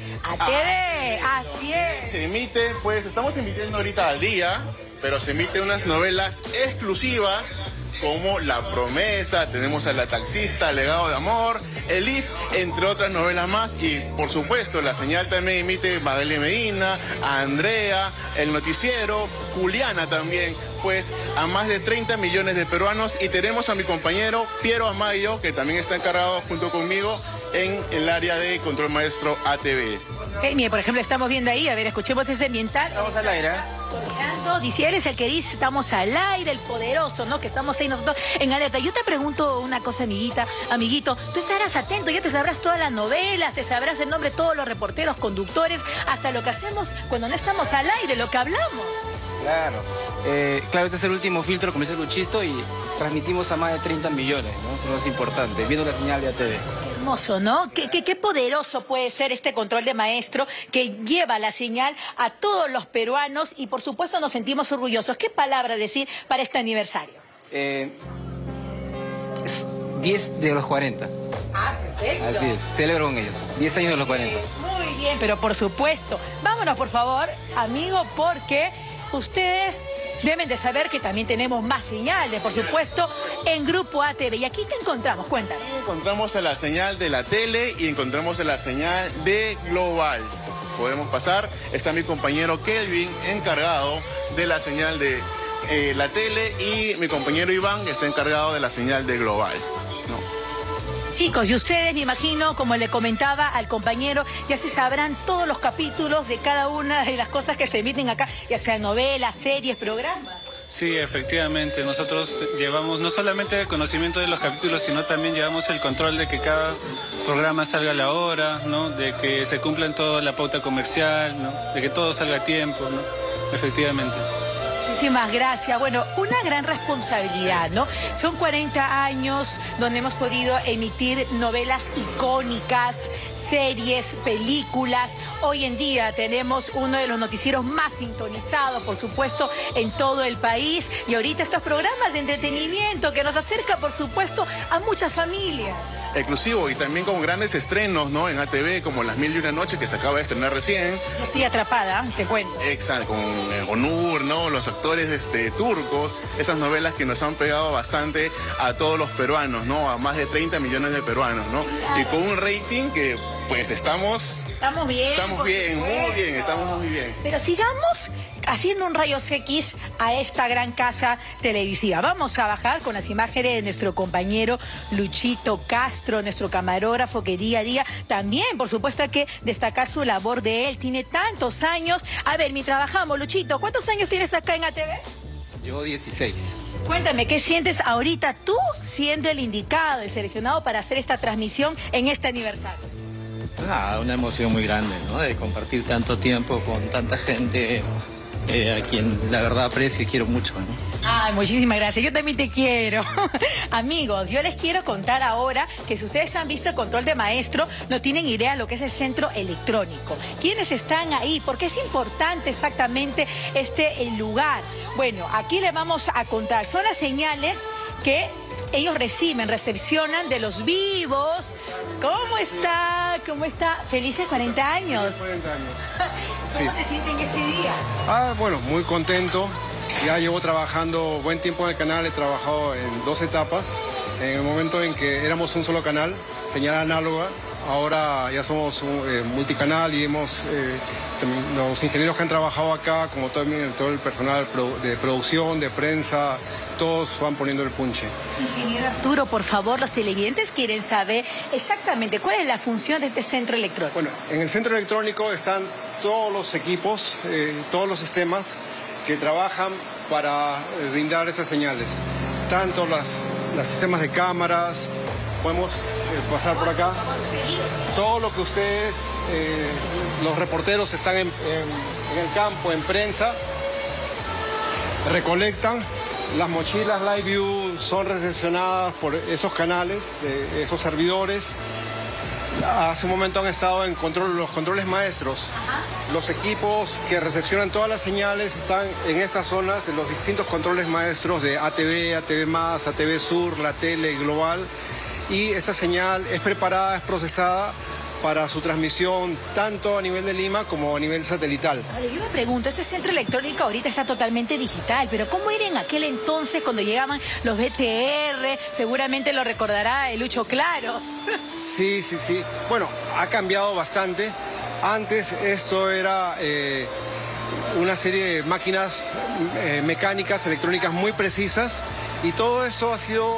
ATV. Así es. Se emite, pues, estamos emitiendo ahorita Al Día, pero se emiten unas novelas exclusivas como La Promesa, tenemos a La Taxista, Legado de Amor, El IF, entre otras novelas más. Y por supuesto la señal también emite Magali Medina, a Andrea, El Noticiero, Juliana también, pues a más de 30 millones de peruanos. Y tenemos a mi compañero Piero Amayo, que también está encargado junto conmigo en el área de control maestro ATV. Mire, por ejemplo, estamos viendo ahí, a ver, escuchemos ese ambiental. Estamos al aire, Dice, él es el que dice, estamos al aire, el poderoso, ¿no? Que estamos ahí nosotros en alerta. Yo te pregunto una cosa, amiguito, tú estarás atento, ya te sabrás todas las novelas, te sabrás el nombre de todos los reporteros, conductores, hasta lo que hacemos cuando no estamos al aire, lo que hablamos. Claro. Claro, este es el último filtro, como dice Luchito, y transmitimos a más de 30 millones, ¿no? Eso es importante, viendo la señal de ATV. Hermoso, ¿no? Qué poderoso puede ser este control de maestro que lleva la señal a todos los peruanos y por supuesto nos sentimos orgullosos. ¿Qué palabra decir para este aniversario? Es 10 de los 40. Ah, perfecto. Así es, celebro con ellos. 10 años de los 40. Muy bien, pero por supuesto. Vámonos, por favor, amigo, porque ustedes deben de saber que también tenemos más señales, por supuesto, en Grupo ATV. ¿Y aquí qué encontramos? Cuéntanos. Encontramos a la señal de la tele y encontramos a la señal de Global. Podemos pasar. Está mi compañero Kelvin, encargado de la señal de la tele, y mi compañero Iván, que está encargado de la señal de Global, ¿no? Chicos, y ustedes, me imagino, como le comentaba al compañero, ya se sabrán todos los capítulos de cada una de las cosas que se emiten acá, ya sean novelas, series, programas. Sí, efectivamente. Nosotros llevamos no solamente el conocimiento de los capítulos, sino también llevamos el control de que cada programa salga a la hora, ¿no? De que se cumpla en toda la pauta comercial, ¿no? De que todo salga a tiempo, ¿no? Efectivamente. Muchísimas gracias. Bueno, una gran responsabilidad, ¿no? Son 40 años donde hemos podido emitir novelas icónicas, series, películas. Hoy en día tenemos uno de los noticieros más sintonizados, por supuesto, en todo el país. Y ahorita estos programas de entretenimiento que nos acerca, por supuesto, a muchas familias. Exclusivo, y también con grandes estrenos, ¿no? En ATV, como Las Mil y Una Noches, que se acaba de estrenar recién. Estoy atrapada, te cuento. Exacto, con Onur, ¿no? Los actores turcos, esas novelas que nos han pegado bastante a todos los peruanos, ¿no? A más de 30 millones de peruanos, ¿no? Claro. Y con un rating que, pues, estamos bien. Estamos bien, muy bien, estamos muy bien. Pero sigamos haciendo un rayos X a esta gran casa televisiva. Vamos a bajar con las imágenes de nuestro compañero Luchito Castro, nuestro camarógrafo que día a día también, por supuesto, hay que destacar su labor de él. Tiene tantos años. A ver, mi trabajamos, Luchito, ¿cuántos años tienes acá en ATV? Yo 16. Cuéntame, ¿qué sientes ahorita tú siendo el indicado, el seleccionado para hacer esta transmisión en este aniversario? Una emoción muy grande, ¿no? De compartir tanto tiempo con tanta gente a quien la verdad aprecio y quiero mucho, ¿no? Ay, muchísimas gracias. Yo también te quiero. Amigos, yo les quiero contar ahora que si ustedes han visto el control de maestro, no tienen idea de lo que es el centro electrónico. ¿Quiénes están ahí? ¿Por qué es importante exactamente el lugar? Bueno, aquí les vamos a contar. Son las señales que ellos recepcionan de los vivos. ¿Cómo está? ¿Cómo está? Felices 40 años. 40 años. ¿Cómo se sienten este día? Bueno, muy contento. Ya llevo trabajando buen tiempo en el canal, he trabajado en 2 etapas. En el momento en que éramos un solo canal, señal análoga, ahora ya somos multicanal y los ingenieros que han trabajado acá, como todo el personal de producción, de prensa, todos van poniendo el punche. Ingeniero Arturo, por favor, los televidentes quieren saber exactamente cuál es la función de este centro electrónico. Bueno, en el centro electrónico están todos los equipos, todos los sistemas que trabajan para brindar esas señales. Tanto los sistemas de cámaras, podemos pasar por acá. Todo lo que ustedes, los reporteros están en el campo, en prensa, recolectan. Las mochilas Live View son recepcionadas por esos canales, esos servidores. Hace un momento han estado en los controles maestros. Los equipos que recepcionan todas las señales están en esas zonas, en los distintos controles maestros de ATV, ATV+, ATV Sur, la tele global. Y esa señal es preparada, es procesada para su transmisión tanto a nivel de Lima como a nivel satelital. Vale, yo me pregunto, este centro electrónico ahorita está totalmente digital, pero ¿cómo era en aquel entonces cuando llegaban los BTR? Seguramente lo recordará el Lucho Claro. Sí. Bueno, ha cambiado bastante. Antes esto era una serie de máquinas mecánicas, electrónicas muy precisas, y todo esto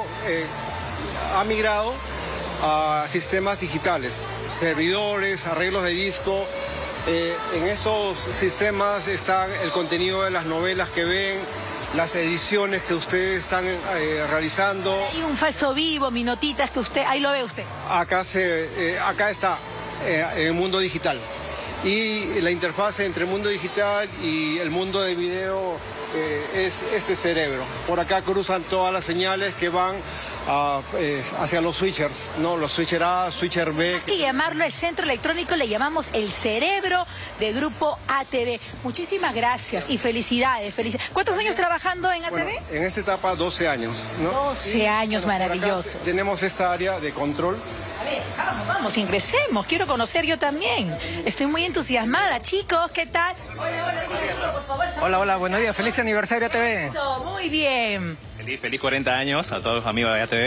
ha migrado a sistemas digitales, servidores, arreglos de disco. En esos sistemas están el contenido de las novelas que ven, las ediciones que ustedes están realizando. Hay un falso vivo, minotitas que usted, ahí lo ve usted. Acá está el mundo digital. Y la interfaz entre el mundo digital y el mundo de video es este cerebro. Por acá cruzan todas las señales que van hacia los switchers, ¿no? Los switcher A, switcher B. Hay que llamarlo el centro electrónico, le llamamos el cerebro de Grupo ATV. Muchísimas gracias y felicidades. ¿Cuántos años trabajando en ATV? Bueno, en esta etapa 12 años, ¿no? 12 años maravillosos. Tenemos esta área de control. A ver, vamos, ingresemos. Quiero conocer yo también. Estoy muy entusiasmada, chicos. ¿Qué tal? Hola, por favor. Hola, buenos días. Feliz aniversario ATV. Muy bien. Feliz 40 años a todos los amigos de ATV.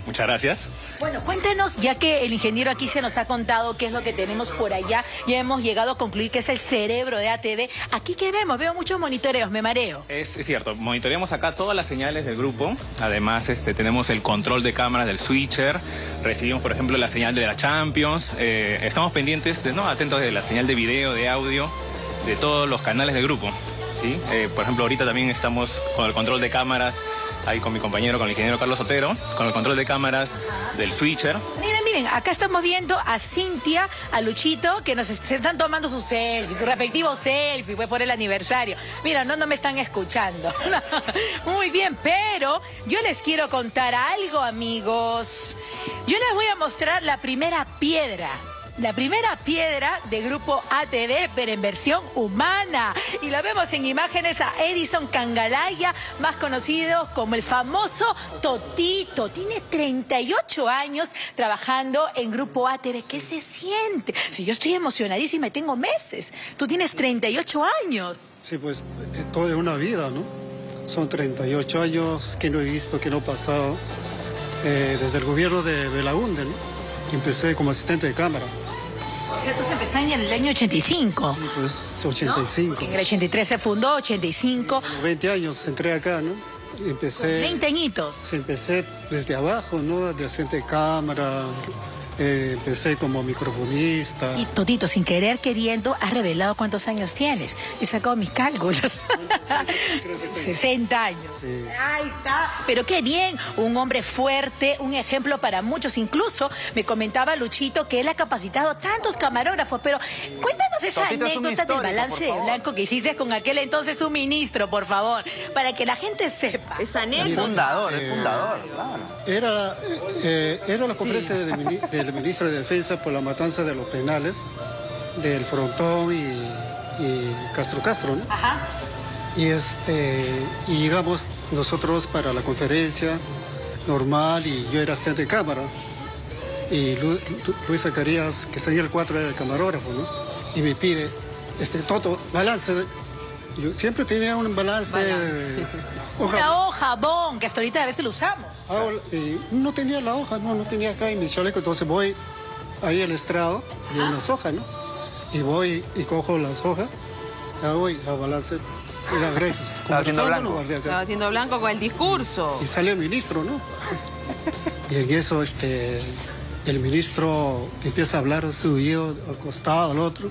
Muchas gracias. Bueno, cuéntenos, ya que el ingeniero aquí se nos ha contado qué es lo que tenemos por allá, ya hemos llegado a concluir que es el cerebro de ATV. ¿Aquí qué vemos? Veo muchos monitoreos, me mareo. Es cierto, monitoreamos acá todas las señales del grupo. Además, tenemos el control de cámaras del switcher. Recibimos, por ejemplo, la señal de la Champions. Estamos pendientes, atentos de la señal de video, de audio, de todos los canales del grupo. ¿Sí? Por ejemplo, ahorita también estamos con el control de cámaras, ahí con mi compañero, con el ingeniero Carlos Otero, con el control de cámaras del switcher. Miren, acá estamos viendo a Cintia, a Luchito, que se están tomando sus selfies, su respectivo selfie, fue por el aniversario. Mira, no me están escuchando. Muy bien, pero yo les quiero contar algo, amigos. Yo les voy a mostrar la primera piedra. La primera piedra de Grupo ATV, pero en versión humana. Y la vemos en imágenes a Edison Cangalaya, más conocido como el famoso Totito. Tiene 38 años trabajando en Grupo ATV. ¿Qué se siente? Si yo estoy emocionadísima y tengo meses. Tú tienes 38 años. Sí, pues todo es una vida, ¿no? Son 38 años que no he visto, que no he pasado. Desde el gobierno de Belaúnde, ¿no? Empecé como asistente de cámara. O sea, tú empezaste en el año 85. Sí, pues 85. ¿No? En el 83 se fundó, 85. 20 años entré acá, ¿no? Empecé... 20 añitos. Empecé desde abajo, ¿no? De asistente de cámara. Empecé como microfonista. Y Totito, sin querer queriendo, has revelado cuántos años tienes. He sacado mis cálculos. 60 años. Sí. Ahí está. Pero qué bien, un hombre fuerte, un ejemplo para muchos. Incluso me comentaba Luchito que él ha capacitado a tantos camarógrafos. Pero cuéntanos esa Totito anécdota del balance de blanco que hiciste con aquel entonces suministro, por favor, para que la gente sepa. Esa anécdota. El fundador, claro. Era la conferencia del ministro de Defensa por la matanza de los penales, del Frontón y Castro, ¿no? Ajá. Y llegamos nosotros para la conferencia normal y yo era asistente de cámara. Y Luis Zacarías, que está en el 4, era el camarógrafo, ¿no? Y me pide, Toto, balance. Yo siempre tenía un balance. Una hoja, bon, que hasta ahorita a veces lo usamos. No tenía la hoja, no tenía acá en mi chaleco, entonces voy ahí al estrado de unas hojas, ¿no? Y voy y cojo las hojas, ya voy a balance. Gracias. Estaba haciendo blanco. Estaba haciendo blanco con el discurso. Y sale el ministro, ¿no? Y en eso el ministro empieza a hablar subido al costado, al otro,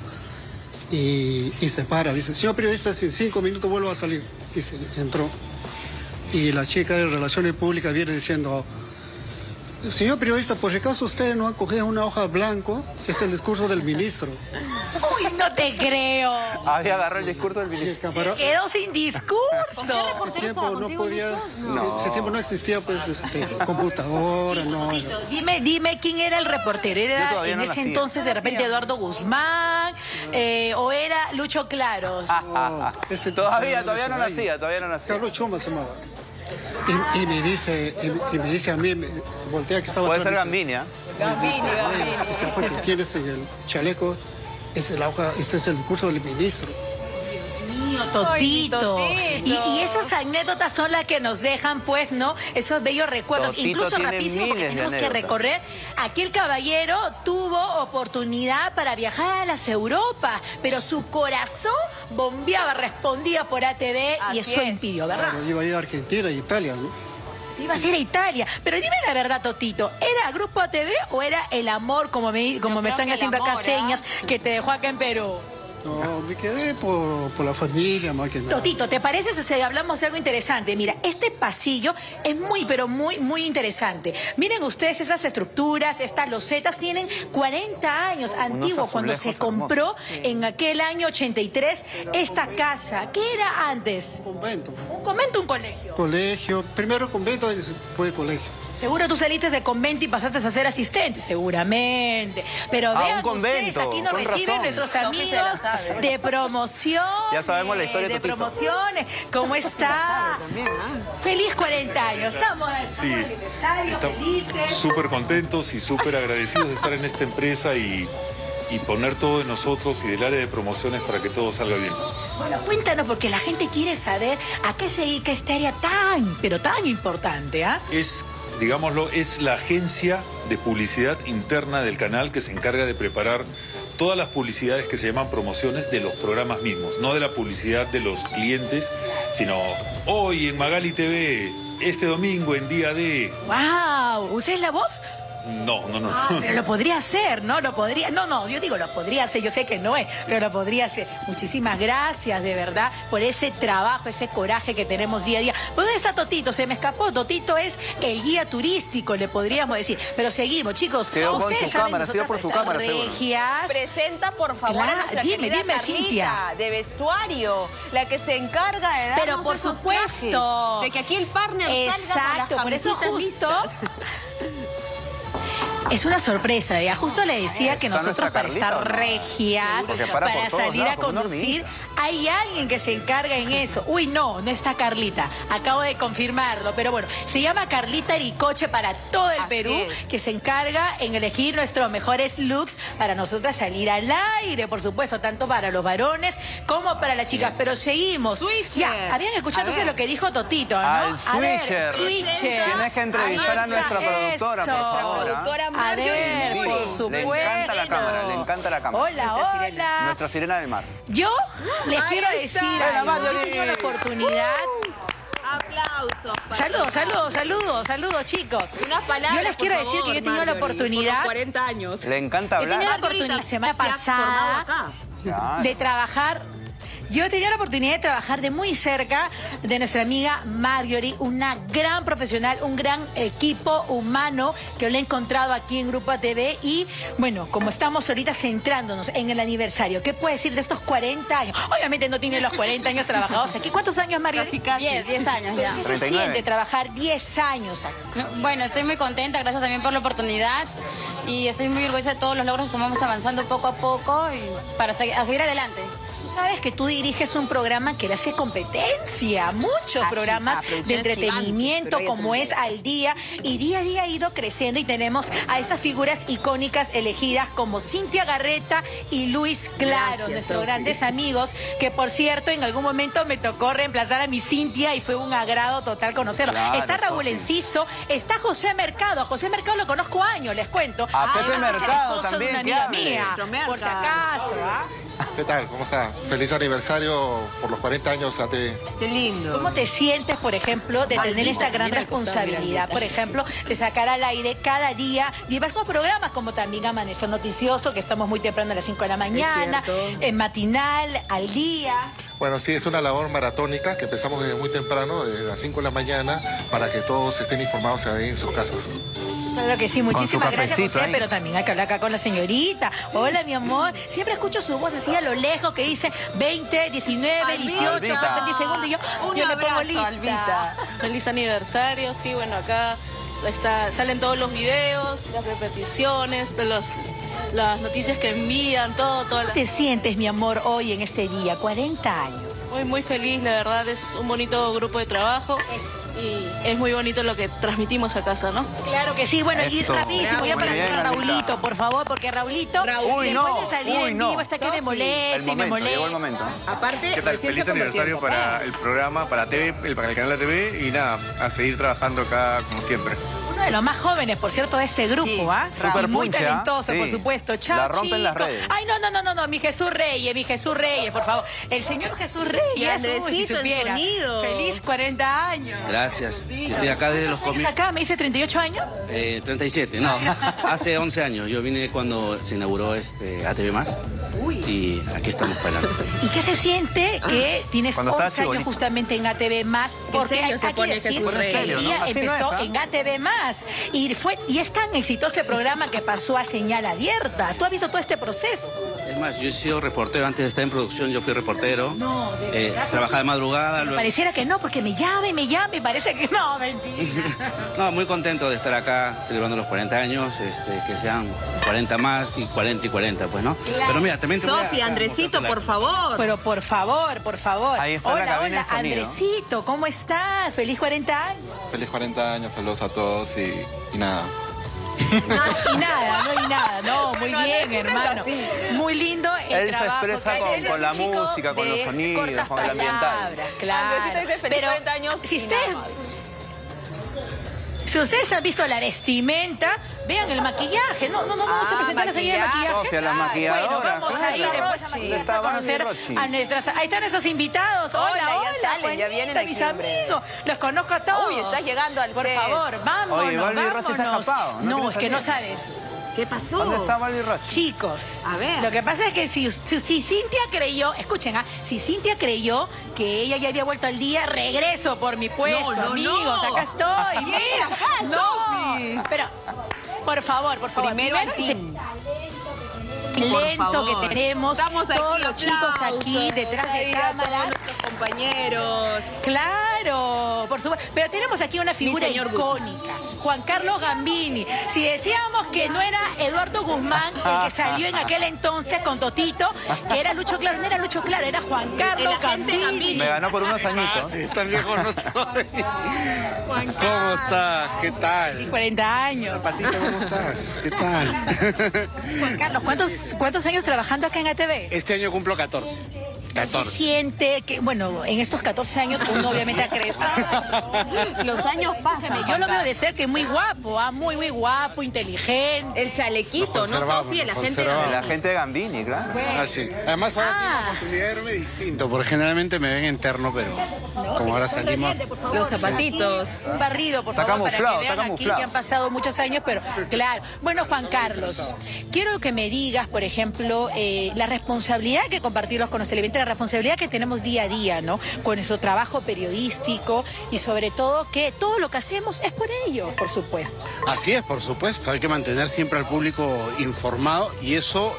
y se para. Dice, señor periodista, en 5 minutos vuelvo a salir. Dice, entró. Y la chica de Relaciones Públicas viene diciendo, señor periodista, por si acaso usted no ha cogido una hoja blanco, es el discurso del ministro. Uy, no te creo. Había agarrado el discurso del ministro. Se quedó sin discurso. Ese tiempo no podías, ese tiempo no existía pues computadora, no. Dime quién era el reportero. ¿Era en ese entonces de repente Eduardo Guzmán o era Lucho Claros? Todavía no nacía. Carlos Choma se llamaba. Y me dice a mí, me voltea que estaba puede atrás. Ser Gambinia. Ese fue que tienes en el chaleco, es la hoja, este es el discurso del ministro. Dios mío, Totito. Y esas anécdotas son las que nos dejan, pues, ¿no? Esos bellos recuerdos. Totito incluso rapidísimo, porque tenemos que recorrer. Aquí el caballero tuvo oportunidad para viajar a las Europas, pero su corazón bombeaba, respondía por ATV y eso impidió, ¿verdad? Claro, iba a ir a Argentina y Italia, ¿no? Iba a ser a Italia. Pero dime la verdad, Totito, ¿era Grupo ATV o era el amor, como me están haciendo acá señas, que te dejó acá en Perú? No, me quedé por la familia, más que nada. Totito, ¿te parece si hablamos de algo interesante? Mira, este pasillo es muy, pero muy, muy interesante. Miren ustedes esas estructuras, estas losetas, tienen 40 años antiguos cuando se compró en aquel año 83 esta casa. ¿Qué era antes? Un convento. ¿Un convento o un colegio? Colegio, primero convento y después colegio. Seguro tú saliste de convento y pasaste a ser asistente, seguramente. Pero vean ustedes, aquí nos reciben nuestros amigos de promoción. Ya sabemos la historia de promociones. ¿Cómo está? Feliz 40 años. Estamos felices. Súper contentos y súper agradecidos de estar en esta empresa y y poner todo de nosotros y del área de promociones para que todo salga bien. Bueno, cuéntanos, porque la gente quiere saber a qué se dedica esta área pero tan importante, ¿ah? Es, digámoslo, es la agencia de publicidad interna del canal que se encarga de preparar todas las publicidades que se llaman promociones de los programas mismos, no de la publicidad de los clientes, sino hoy en Magali TV, este domingo en día de... ¡Wow! ¿Usted es la voz? No. Pero lo podría hacer, ¿no? Lo podría... No, yo digo lo podría hacer, yo sé que no es, pero lo podría hacer. Muchísimas gracias, de verdad, por ese trabajo, ese coraje que tenemos día a día. ¿Dónde está Totito? Se me escapó. Totito es el guía turístico, le podríamos decir. Pero seguimos, chicos. Quedó con su cámara, se dio por su cámara, seguro. Presenta, por favor, a nuestra querida Carlita, Cintia, de vestuario, la que se encarga de darnos pero por esos supuesto, trajes, de que aquí el partner salga con las por eso camisitas justo... listas. Es una sorpresa, ya justo le decía que nosotros para Carlita, estar ¿o no? regias, Porque para todos salir lados, a como una conducir, hormiguita. hay alguien que se encarga en eso. Uy, no está Carlita, acabo de confirmarlo, pero bueno, se llama Carlita Ericoche para todo el Perú, que se encarga en elegir nuestros mejores looks para nosotras salir al aire, por supuesto, tanto para los varones como para las chicas. Pero seguimos. Ya, habían escuchado lo que dijo Totito, ¿no? Al A ver, switcher. Tienes que entrevistar a nuestra productora, por favor. Productora A Marjorie ver, Muri. por supuesto. Le encanta la cámara, le encanta la cámara. Hola. Nuestra sirena del mar. Yo les quiero decir algo. Yo he tenido la oportunidad... Aplausos. Saludos, chicos. Unas palabras, yo les quiero decir que yo he tenido la oportunidad... 40 años. Le encanta hablar. He tenido la oportunidad la semana pasada de trabajar... Yo tenía la oportunidad de trabajar de muy cerca de nuestra amiga Marjorie, una gran profesional, un gran equipo humano que lo he encontrado aquí en Grupo ATV y, bueno, como estamos ahorita centrándonos en el aniversario, ¿qué puede decir de estos 40 años? Obviamente no tiene los 40 años trabajados aquí. ¿Cuántos años, Marjorie? Casi. 10 años ya. ¿Qué se siente trabajar 10 años aquí? Bueno, estoy muy contenta, gracias también por la oportunidad y estoy muy orgullosa de todos los logros que vamos avanzando poco a poco y para seguir adelante. Tú sabes que tú diriges un programa que le hace competencia, muchos programas de entretenimiento como es Al Día, y día a día ha ido creciendo y tenemos a estas figuras icónicas elegidas como Cintia Garreta y Luis Claro, nuestros grandes amigos, que por cierto en algún momento me tocó reemplazar a mi Cintia y fue un agrado total conocerlo. Claro, está Raúl Enciso, está José Mercado, a José Mercado lo conozco años, les cuento. A Pepe Además, es el Mercado esposo de también, una que amiga hable. mía, por si acaso, ¿ah? ¿Qué tal? ¿Cómo está? Feliz aniversario por los 40 años ATV. Qué lindo. ¿Cómo te sientes, por ejemplo, de tener esta gran responsabilidad? Por ejemplo, de sacar al aire cada día diversos programas, como también Amanecer Noticioso, que estamos muy temprano a las 5 de la mañana, en Matinal, Al Día. Bueno, sí, es una labor maratónica que empezamos desde muy temprano, desde las 5 de la mañana, para que todos estén informados ahí en sus casas. Claro que sí, muchísimas gracias, cafecito José, ahí. pero también hay que hablar acá con la señorita. Hola, mi amor. Siempre escucho su voz así a lo lejos que dice 20, 19, 18, Albita. faltan 10 segundos y yo me pongo lista. Albita. Feliz aniversario, sí, bueno, acá salen todos los videos, las repeticiones, de las noticias que envían, todo. ¿Cómo te sientes, mi amor, hoy en este día, 40 años? Muy feliz, la verdad, es un bonito grupo de trabajo y es muy bonito lo que transmitimos a casa, ¿no? Claro que sí, bueno, y Eso. rapidísimo, voy a Muy bien, preguntar a Raulito, Albita. por favor, porque Raulito, Uy, después no, de salir uy, en no. vivo, está que me molesta El y me momento, molesta. llegó el momento. Aparte, ¿Qué tal? recién Feliz se convirtió en aniversario papá. para el programa, para el canal de TV y nada, a seguir trabajando acá como siempre. Uno de los más jóvenes, por cierto, de este grupo, ¿ah? Súper Y muy punche, ¿ah? talentoso, Sí. por supuesto. Chao, La rompen las chicos. redes. Ay, no, mi Jesús Reyes, por favor. El señor Jesús Reyes. Y Andresito, uy, si el supiera. sonido. Feliz 40 años. Gracias. Estoy acá desde los ¿Tienes comienzos. acá? ¿Me dice 38 años? 37, no. Hace 11 años. Yo vine cuando se inauguró ATV Más. Y aquí estamos para adelante. ¿Y qué se siente que tienes Cuando 11 estaba años chibolito. justamente en ATV Más? Porque serio se hay que pone decir Jesús que Reyes, el ¿no? día Así no empezó es, ¿ah? en ATV Más. Y es tan exitoso el programa que pasó a señal abierta. ¿Tú has visto todo este proceso? Es más, yo he sido reportero. Antes de estar en producción, yo fui reportero. No, de verdad. Trabajaba de madrugada. luego- Pareciera que no, porque me llama y parece que no, mentira. No, muy contento de estar acá celebrando los 40 años. Que sean 40 más y 40 y 40, pues, ¿no? Claro. Pero mira, también te voy a- Sofía, Andresito, por favor. Pero por favor. Ahí está la cabina de sonido. Andresito, ¿cómo estás? Feliz 40 años. Feliz 40 años, saludos a todos y nada. Y nada, no, muy bien, hermano. Muy lindo el trabajo. Él se expresa con la música, con los sonidos, con el ambiental. Claro, pero si ustedes han visto la vestimenta, vean el maquillaje. No vamos a presentar la salida de maquillaje. Sofía, la maquilladora. Bueno, vamos a ir después a conocer a nuestras... Ahí están esos invitados. Hola, ya vienen mis amigos. Los conozco a todos. Uy, estás llegando al Por set. favor, vámonos, Oye, Balbi Rochi se ha escapado. No, es que no sabes. ¿Qué pasó? ¿Dónde está Balbi Rochi? Chicos, a ver. Lo que pasa es que si Cintia creyó, escuchen, si Cintia creyó que ella ya había vuelto al día, regreso por mi puesto, amigos, acá estoy, mira. Pero, por favor. Primero al team. Lento que tenemos, estamos aquí, todos los chicos aquí detrás de cámara. Todos nuestros compañeros. Claro, por supuesto. Pero tenemos aquí una figura icónica, Juan Carlos Gambini. Si decíamos que no era Eduardo Guzmán el que salió en aquel entonces con Totito, que era Lucho Claro, no era Lucho Claro, era Juan Carlos Gambini. Me ganó por unos añitos. Sí, tan viejo no soy. ¿Cómo estás? ¿Qué tal? 40 años. Patito, ¿cómo estás? ¿Qué tal? Juan Carlos, ¿cuántos años trabajando acá en ATV? Este año cumplo 14. Se siente que, bueno, en estos 14 años uno obviamente ha crecido. Los años pasan. Yo lo veo de ser que muy guapo, muy guapo, inteligente. El chalequito, ¿no, Sofía? La gente de Gambini, claro. Bueno. Así. Además ahora tengo la oportunidad de verme distinto, porque generalmente me ven interno, pero como ahora salimos... Los zapatitos. Un barrido, por favor, para que vean aquí que han pasado muchos años, pero claro. Bueno, Juan Carlos, quiero que me digas, por ejemplo, la responsabilidad que compartimos con los televidentes, la responsabilidad que tenemos día a día, ¿no? Con nuestro trabajo periodístico y sobre todo que todo lo que hacemos es por ellos, por supuesto. Así es, por supuesto. Hay que mantener siempre al público informado y eso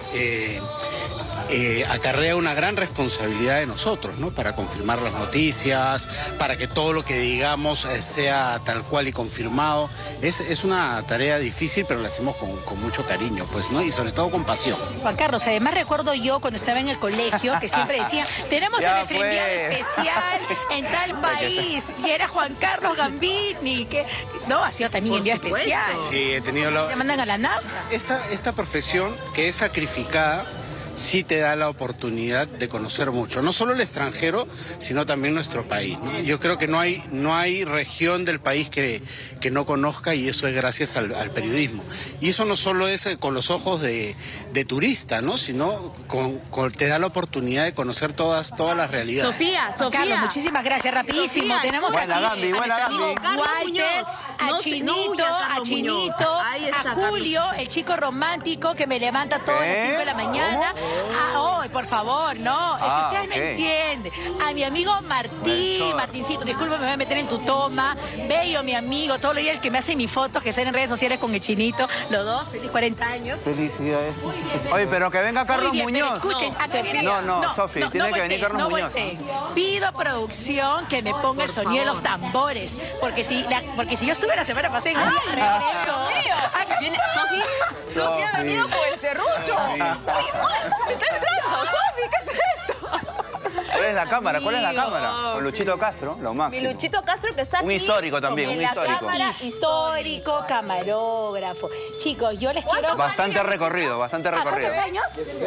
acarrea una gran responsabilidad de nosotros, ¿no? Para confirmar las noticias, para que todo lo que digamos sea tal cual y confirmado. Es una tarea difícil, pero la hacemos con mucho cariño, pues, ¿no? Y sobre todo con pasión. Juan Carlos, además recuerdo yo cuando estaba en el colegio que siempre decía, tenemos a nuestro enviado especial en tal país, y era Juan Carlos Gambini, que no ha sido también enviado especial. Sí, he tenido la... Te mandan a la NASA. Esta profesión que es sacrificada sí te da la oportunidad de conocer mucho, no solo el extranjero, sino también nuestro país, ¿no? Yo creo que no hay región del país que no conozca, y eso es gracias al periodismo. Y eso no solo es con los ojos de turista, ¿no? Sino te da la oportunidad de conocer todas las realidades. Sofía. Carlos, muchísimas gracias. Rapidísimo. Sofía, tenemos buena, aquí Gambi, buena, a nuestro amigo Gambi. Walter, a Chinito, a Julio, el chico romántico que me levanta todas las 5 de la mañana. Por favor, no, es que usted no entiende. A mi amigo Martincito, disculpa, me voy a meter en tu toma. Bello, mi amigo, todos los días que me hace mis fotos, que están en redes sociales con el Chinito, los dos, feliz 40 años. Felicidades. Oye, pero que venga Carlos Muñoz. Escuchen, Sofi, tiene que venir Carlos Muñoz. Pido producción que me ponga el sonido de los tambores, porque si yo estuve la semana pasada en el regreso. Sofía ha venido por el serrucho. ¡Me está entrando! ¡Sofi, qué es esto! ¿Cuál es la cámara? Con Luchito Castro, lo máximo. Mi Luchito Castro que está aquí. Un histórico también, un histórico. Histórico, camarógrafo. Chicos, yo les quiero... Bastante recorrido. ¿Cuántos años?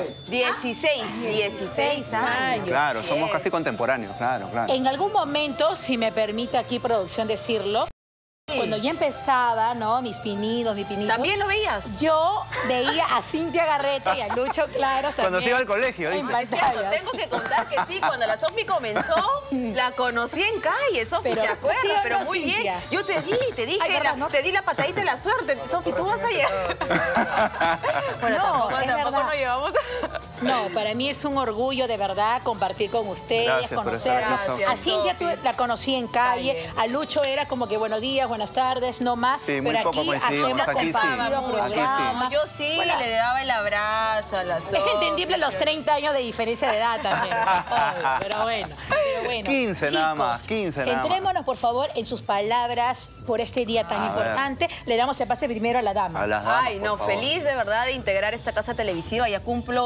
16 años. Claro, somos casi contemporáneos, claro. En algún momento, si me permite aquí producción decirlo, cuando ya empezaba, ¿no? Mis pinitos. ¿También lo veías? Yo veía a Cintia Garreta y a Lucho Claro. Cuando se iba al colegio, dice. Tengo que contar que sí, cuando la Sofi comenzó, la conocí en calle, Sofi, ¿te acuerdas? ¿sí pero no, muy Cintia? bien. Yo te dije, Ay, verdad, ¿no? te di la patadita de la suerte. Sofi, tú vas a llegar. Bueno, tampoco nos llevamos. No, para mí es un orgullo de verdad compartir con ustedes, conocerlos. A Cintia la conocí en calle, a Lucho era como que buenos días, buenas tardes, no más. Sí, pero poco aquí coincidimos, hacemos aquí programa. Yo sí, Bueno, le daba el abrazo a la Sofi. Es entendible los 30 años de diferencia de edad también. Pero bueno. 15 chicos, nada más, 15 nada más. Centrémonos, por favor, en sus palabras por este día tan importante. Le damos el pase primero a la dama. A las damas, Ay, no, por favor. feliz de verdad de integrar esta casa televisiva. Ya cumplo 12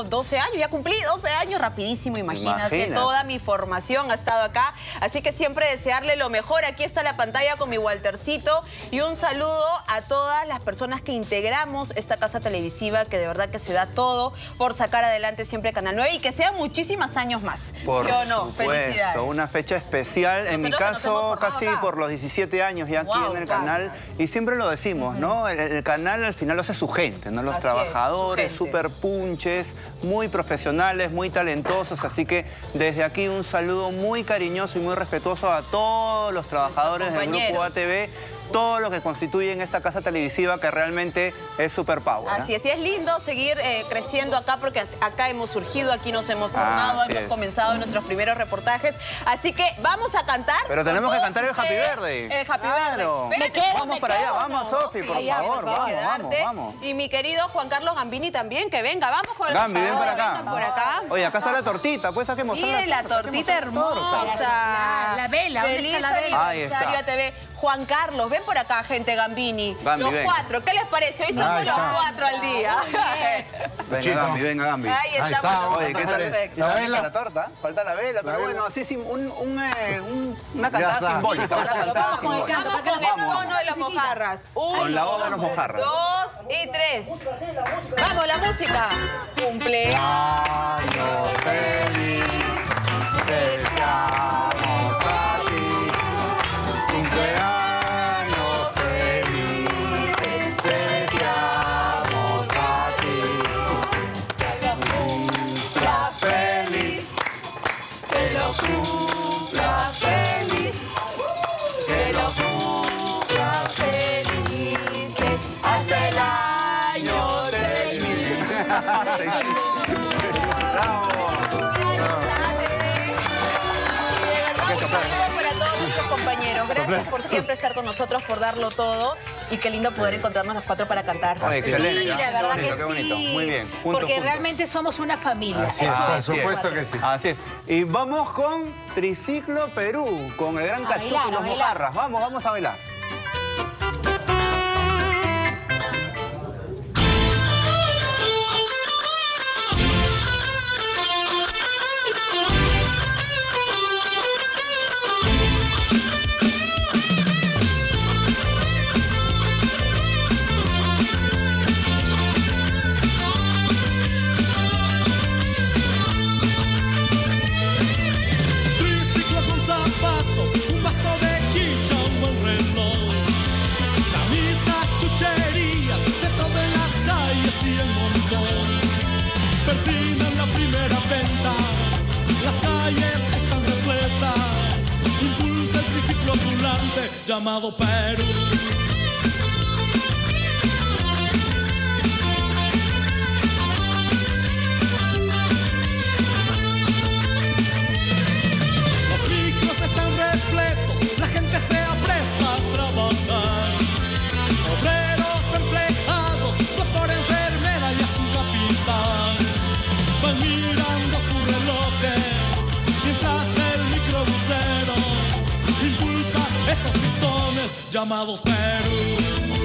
años, ya cumplí 12 años, rapidísimo, imagínate. Toda mi formación ha estado acá, así que siempre desearle lo mejor. Aquí está la pantalla con mi Waltercito y un saludo a todas las personas que integramos esta casa televisiva, que de verdad que se da todo por sacar adelante siempre Canal 9 y que sean muchísimos años más. Por ¿Sí o no? supuesto, Felicidades. una fecha especial. En mi caso, casi por los 17 años ya aquí en el canal. Y siempre lo decimos, ¿no? El canal al final lo hace su gente, ¿no? Los trabajadores, súper punches, muy profesionales, muy talentosos. Así que desde aquí un saludo muy cariñoso y muy respetuoso a todos los trabajadores del Grupo ATV, todo lo que constituyen esta casa televisiva que realmente es super power. Así es, y es lindo seguir creciendo acá porque acá hemos surgido, aquí nos hemos formado, hemos comenzado nuestros primeros reportajes. Así que vamos a cantar. Pero tenemos que cantar el Happy Birthday. El Happy Birthday. Vamos para allá, vamos Sofi, por favor, vamos. Y mi querido Juan Carlos Gambini también, que venga, vamos con el Gambi, ven para acá. por acá. Oye, acá está la tortita, pues hay que mostrar. Miren la tortita hermosa. La vela, ¿dónde Feliz está la vela? aniversario a TV. Juan Carlos, ven por acá, gente Gambini. Gambi, los ven. 4, ¿qué les parece? Hoy somos los 4 al día. Venga Gambi. Ahí estamos. Oye, ¿qué tal? Perfecto. ¿La vela? La torta, falta la vela, pero bueno, así una cantada simbólica. Vamos con el tono de las mojarras. Con la voz de los mojarras. 2 y 3. Vamos, la música. Cumpleaños feliz, deseamos a ti. Cumpleaños felices, deseamos a ti. Que lo cumpla feliz, que lo cumpla feliz, que lo cumpla felices hasta el año 3000. Para todos nuestros compañeros, gracias por siempre estar con nosotros, por darlo todo y qué lindo poder encontrarnos los 4 para cantar. Excelente. Sí, la verdad que Qué bonito. sí. Muy bien. Porque realmente somos una familia. Así es, Eso por es. supuesto que sí. Así es. Y vamos con Triciclo Perú, con el gran Cachuco y los mojarras. Vamos a bailar. Triciclo con zapatos, un vaso de chicha, un buen reloj, camisas, chucherías, de todo en las calles y el montón. Persiguen la primera venta, las calles están repletas. Impulsa el triciclo ambulante llamado Perú. Los micros están repletos, la gente se apresta a trabajar. Obreros, empleados, doctor, enfermera y hasta un capitán van mirando sus relojes mientras el microbusero impulsa esos pistones llamados Perú.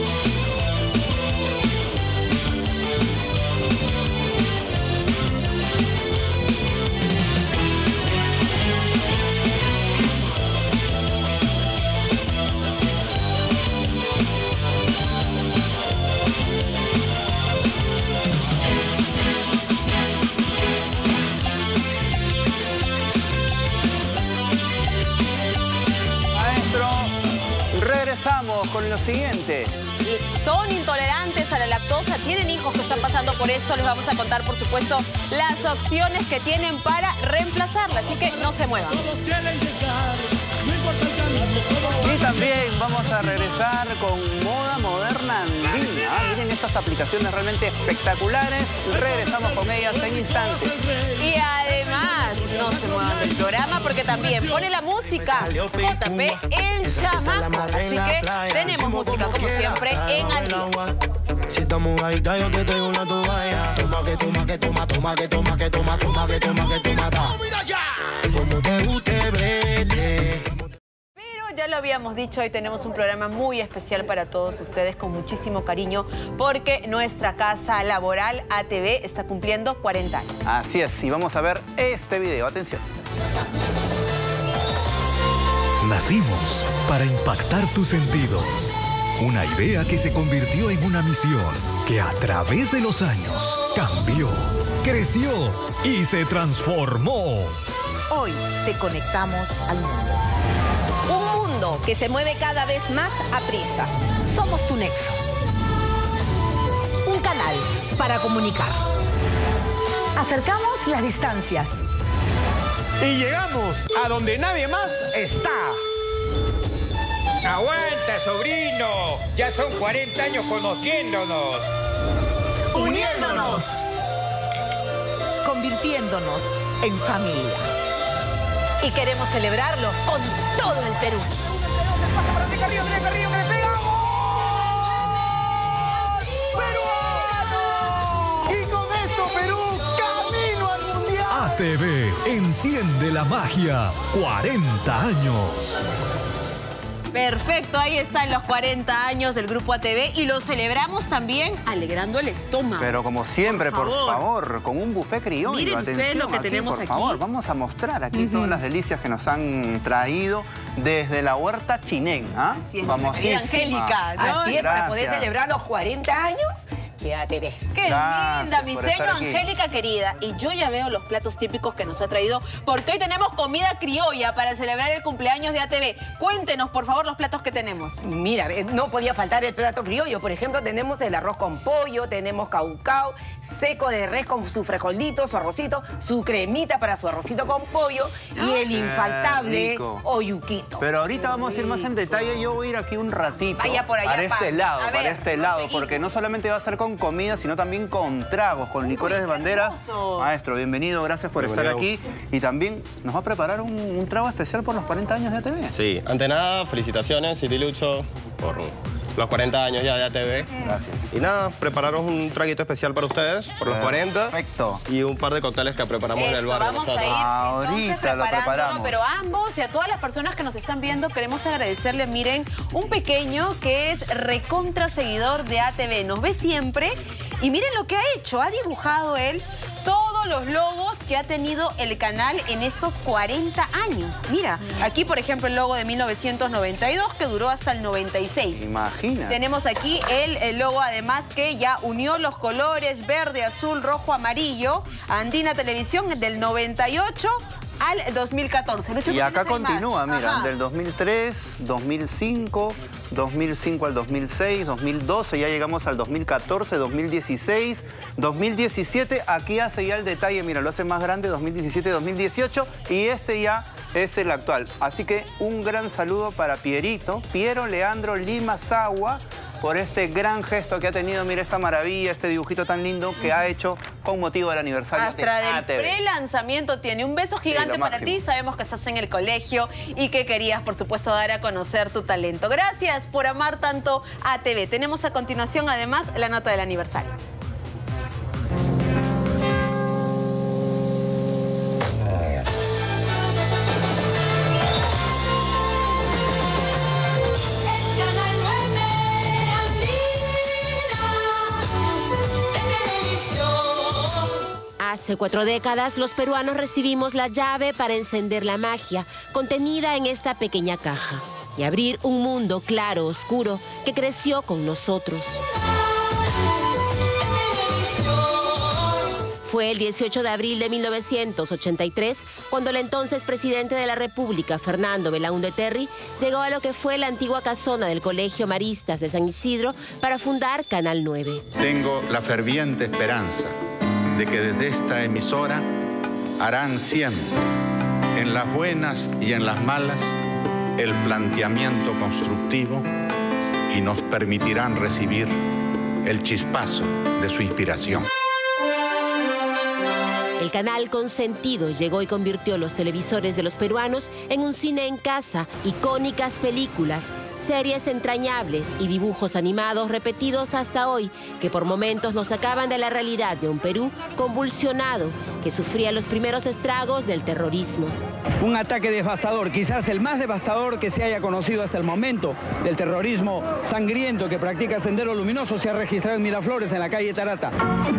Maestro, regresamos con lo siguiente. Son intolerantes a la lactosa, tienen hijos que están pasando por esto, les vamos a contar, por supuesto, las opciones que tienen para reemplazarla, así que no se muevan. Todos quieren llegar, no importa el camino, todos Y también vamos a regresar con moda moderna andina. Miren estas aplicaciones realmente espectaculares. Regresamos con ellas en instantes. Y además, no se muevan del programa porque también pone la música JP El Chamaco. Así que tenemos música, como siempre, en Al Día. Si estamos ahí, yo te traigo una toalla. Toma, que toma, que toma, toma, que toma, que toma, toma, que toma, que toma, toma. Como te guste, brete. Pero ya lo había habíamos dicho, hoy tenemos un programa muy especial para todos ustedes con muchísimo cariño porque nuestra casa laboral ATV está cumpliendo 40 años. Así es, y vamos a ver este video. Atención. Nacimos para impactar tus sentidos. Una idea que se convirtió en una misión que a través de los años cambió, creció y se transformó. Hoy te conectamos al mundo. Un mundo que se mueve cada vez más a prisa. Somos tu nexo. Un canal para comunicar. Acercamos las distancias. Y llegamos a donde nadie más está. ¡Aguanta, sobrino! Ya son 40 años conociéndonos. Uniéndonos. Convirtiéndonos en familia. Y queremos celebrarlo con todo el Perú. Y con esto Perú camino al mundial. ATV enciende la magia. 40 años. Perfecto, ahí están los 40 años del Grupo ATV y lo celebramos también alegrando el estómago. Pero como siempre, por favor, con un buffet criollo. Miren ustedes lo que tenemos aquí. Por favor, vamos a mostrar aquí todas las delicias que nos han traído desde la huerta Chinén. Así es, famosísima. Angélica, ¿no? Así es, para poder celebrar los 40 años de ATV. ¡Qué linda, mi por seno, estar aquí. Angélica querida! Y yo ya veo los platos típicos que nos ha traído, porque hoy tenemos comida criolla para celebrar el cumpleaños de ATV. Cuéntenos, por favor, los platos que tenemos. Mira, no podía faltar el plato criollo. Por ejemplo, tenemos el arroz con pollo, tenemos caucao, seco de res con su frijolito, su arrocito, su cremita para su arrocito con pollo y el infaltable rico. oyuquito. Pero ahorita vamos a ir más en detalle. Yo voy a ir aquí un ratito. Vaya por allá, para este lado, a ver, para este lado. seguimos. Porque no solamente va a ser con comida, sino también con tragos, con licores de bandera. hermoso. Maestro, bienvenido, gracias por estar aquí. Y también nos va a preparar un trago especial por los 40 años de ATV. Sí, ante nada, felicitaciones, City Lucho, por los 40 años ya de ATV. Gracias. Y nada, prepararon un traguito especial para ustedes, por los 40. Perfecto. Y un par de cócteles que preparamos en el Eso, barrio vamos a nosotros. ir entonces Ahorita lo preparándolo, preparamos. pero a ambos y a todas las personas que nos están viendo queremos agradecerle, miren, un pequeño que es recontra seguidor de ATV, nos ve siempre y miren lo que ha hecho, ha dibujado él todos los logos que ha tenido el canal en estos 40 años. Mira, aquí por ejemplo el logo de 1992 que duró hasta el 96. Imagina. Tenemos aquí el logo además que ya unió los colores verde, azul, rojo, amarillo. Andina Televisión del 98 al 2014. Lucho, Y ¿qué acá tienes ahí continúa, más? mira, Ajá. del 2003, 2005, 2005 al 2006, 2012, ya llegamos al 2014, 2016, 2017, aquí hace ya el detalle, mira, lo hace más grande, 2017, 2018, y este ya es el actual. Así que un gran saludo para Pierito, Piero Leandro Lima Sagua, por este gran gesto que ha tenido, mira esta maravilla, este dibujito tan lindo que ha hecho con motivo del aniversario Astra de del ATV. pre-lanzamiento tiene un beso gigante lo para máximo. ti. Sabemos que estás en el colegio y que querías, por supuesto, dar a conocer tu talento. Gracias por amar tanto ATV. Tenemos a continuación, además, la nota del aniversario. Hace 4 décadas, los peruanos recibimos la llave para encender la magia contenida en esta pequeña caja y abrir un mundo claro, oscuro, que creció con nosotros. Fue el 18 de abril de 1983 cuando el entonces presidente de la República, Fernando Belaúnde Terry, llegó a lo que fue la antigua casona del Colegio Maristas de San Isidro para fundar Canal 9. Tengo la ferviente esperanza de que desde esta emisora harán siempre, en las buenas y en las malas, el planteamiento constructivo y nos permitirán recibir el chispazo de su inspiración. El El canal consentido llegó y convirtió los televisores de los peruanos en un cine en casa, icónicas películas, series entrañables y dibujos animados repetidos hasta hoy, que por momentos nos sacaban de la realidad de un Perú convulsionado, que sufría los primeros estragos del terrorismo. Un ataque devastador, quizás el más devastador que se haya conocido hasta el momento. Del terrorismo sangriento que practica Sendero Luminoso se ha registrado en Miraflores, en la calle Tarata.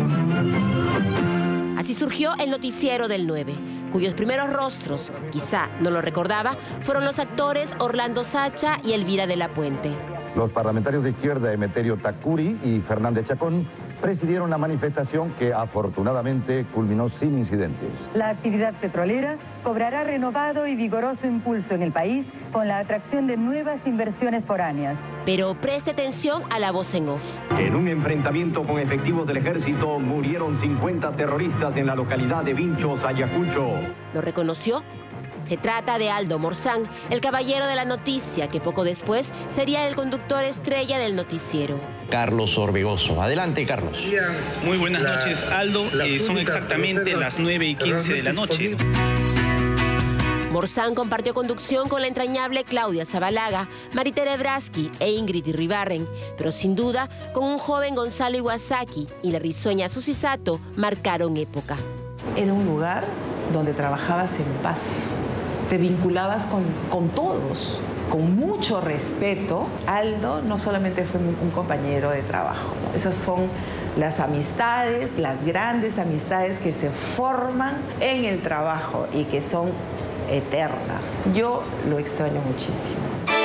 Así surgió el noticiero del 9, cuyos primeros rostros, quizá no lo recordaba, fueron los actores Orlando Sacha y Elvira de la Puente. Los parlamentarios de izquierda Emeterio Tacuri y Fernández Chacón presidieron la manifestación que afortunadamente culminó sin incidentes. La actividad petrolera cobrará renovado y vigoroso impulso en el país con la atracción de nuevas inversiones foráneas. Pero preste atención a la voz en off. En un enfrentamiento con efectivos del ejército murieron 50 terroristas en la localidad de Vinchos, Ayacucho. ¿Lo reconoció? Se trata de Aldo Morzán, el caballero de la noticia, que poco después sería el conductor estrella del noticiero. Carlos Orbegoso. Adelante, Carlos. Muy buenas noches, Aldo. Son exactamente las 9:15 de la noche. Morzán compartió conducción con la entrañable Claudia Zabalaga, Maritere Braski e Ingrid Irribarren, pero sin duda con un joven Gonzalo Iwasaki y la risueña Susi Sato marcaron época. Era un lugar donde trabajabas en paz, te vinculabas con todos, con mucho respeto. Aldo no solamente fue un compañero de trabajo, ¿no? Esas son las amistades, las grandes amistades que se forman en el trabajo y que son eternas. Yo lo extraño muchísimo.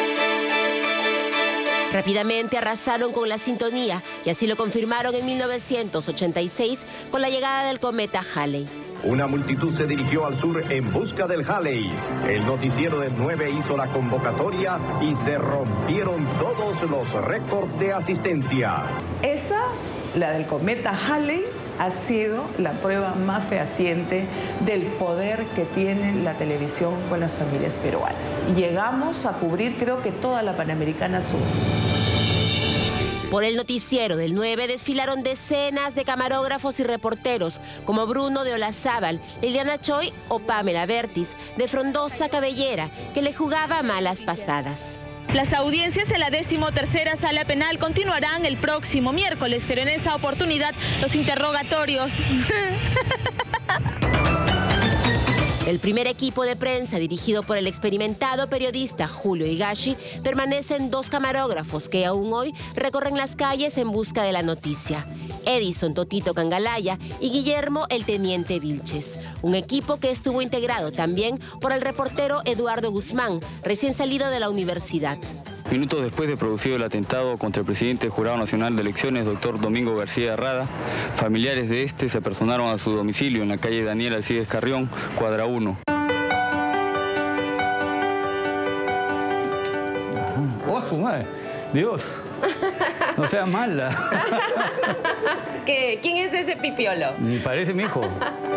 Rápidamente arrasaron con la sintonía y así lo confirmaron en 1986 con la llegada del cometa Halley. Una multitud se dirigió al sur en busca del Halley. El noticiero del 9 hizo la convocatoria y se rompieron todos los récords de asistencia. Esa, la del cometa Halley, ha sido la prueba más fehaciente del poder que tiene la televisión con las familias peruanas. Llegamos a cubrir, creo que toda la Panamericana Sur. Por el noticiero del 9 desfilaron decenas de camarógrafos y reporteros como Bruno de Olazábal, Liliana Choi o Pamela Bertis, de frondosa cabellera, que le jugaba malas pasadas. Las audiencias en la 13ª Sala Penal continuarán el próximo miércoles, pero en esa oportunidad los interrogatorios. El primer equipo de prensa, dirigido por el experimentado periodista Julio Higashi, permanece en 2 camarógrafos que aún hoy recorren las calles en busca de la noticia. Edison Totito Cangalaya y Guillermo el Teniente Vilches. Un equipo que estuvo integrado también por el reportero Eduardo Guzmán, recién salido de la universidad. Minutos después de producido el atentado contra el presidente del Jurado Nacional de Elecciones, doctor Domingo García Herrada, familiares de este se apersonaron a su domicilio en la calle Daniel Alcides Carrión, cuadra 1. ¡Oh, su madre! Dios, no seas mala. ¿Qué? ¿Quién es ese pipiolo? Me parece mi hijo.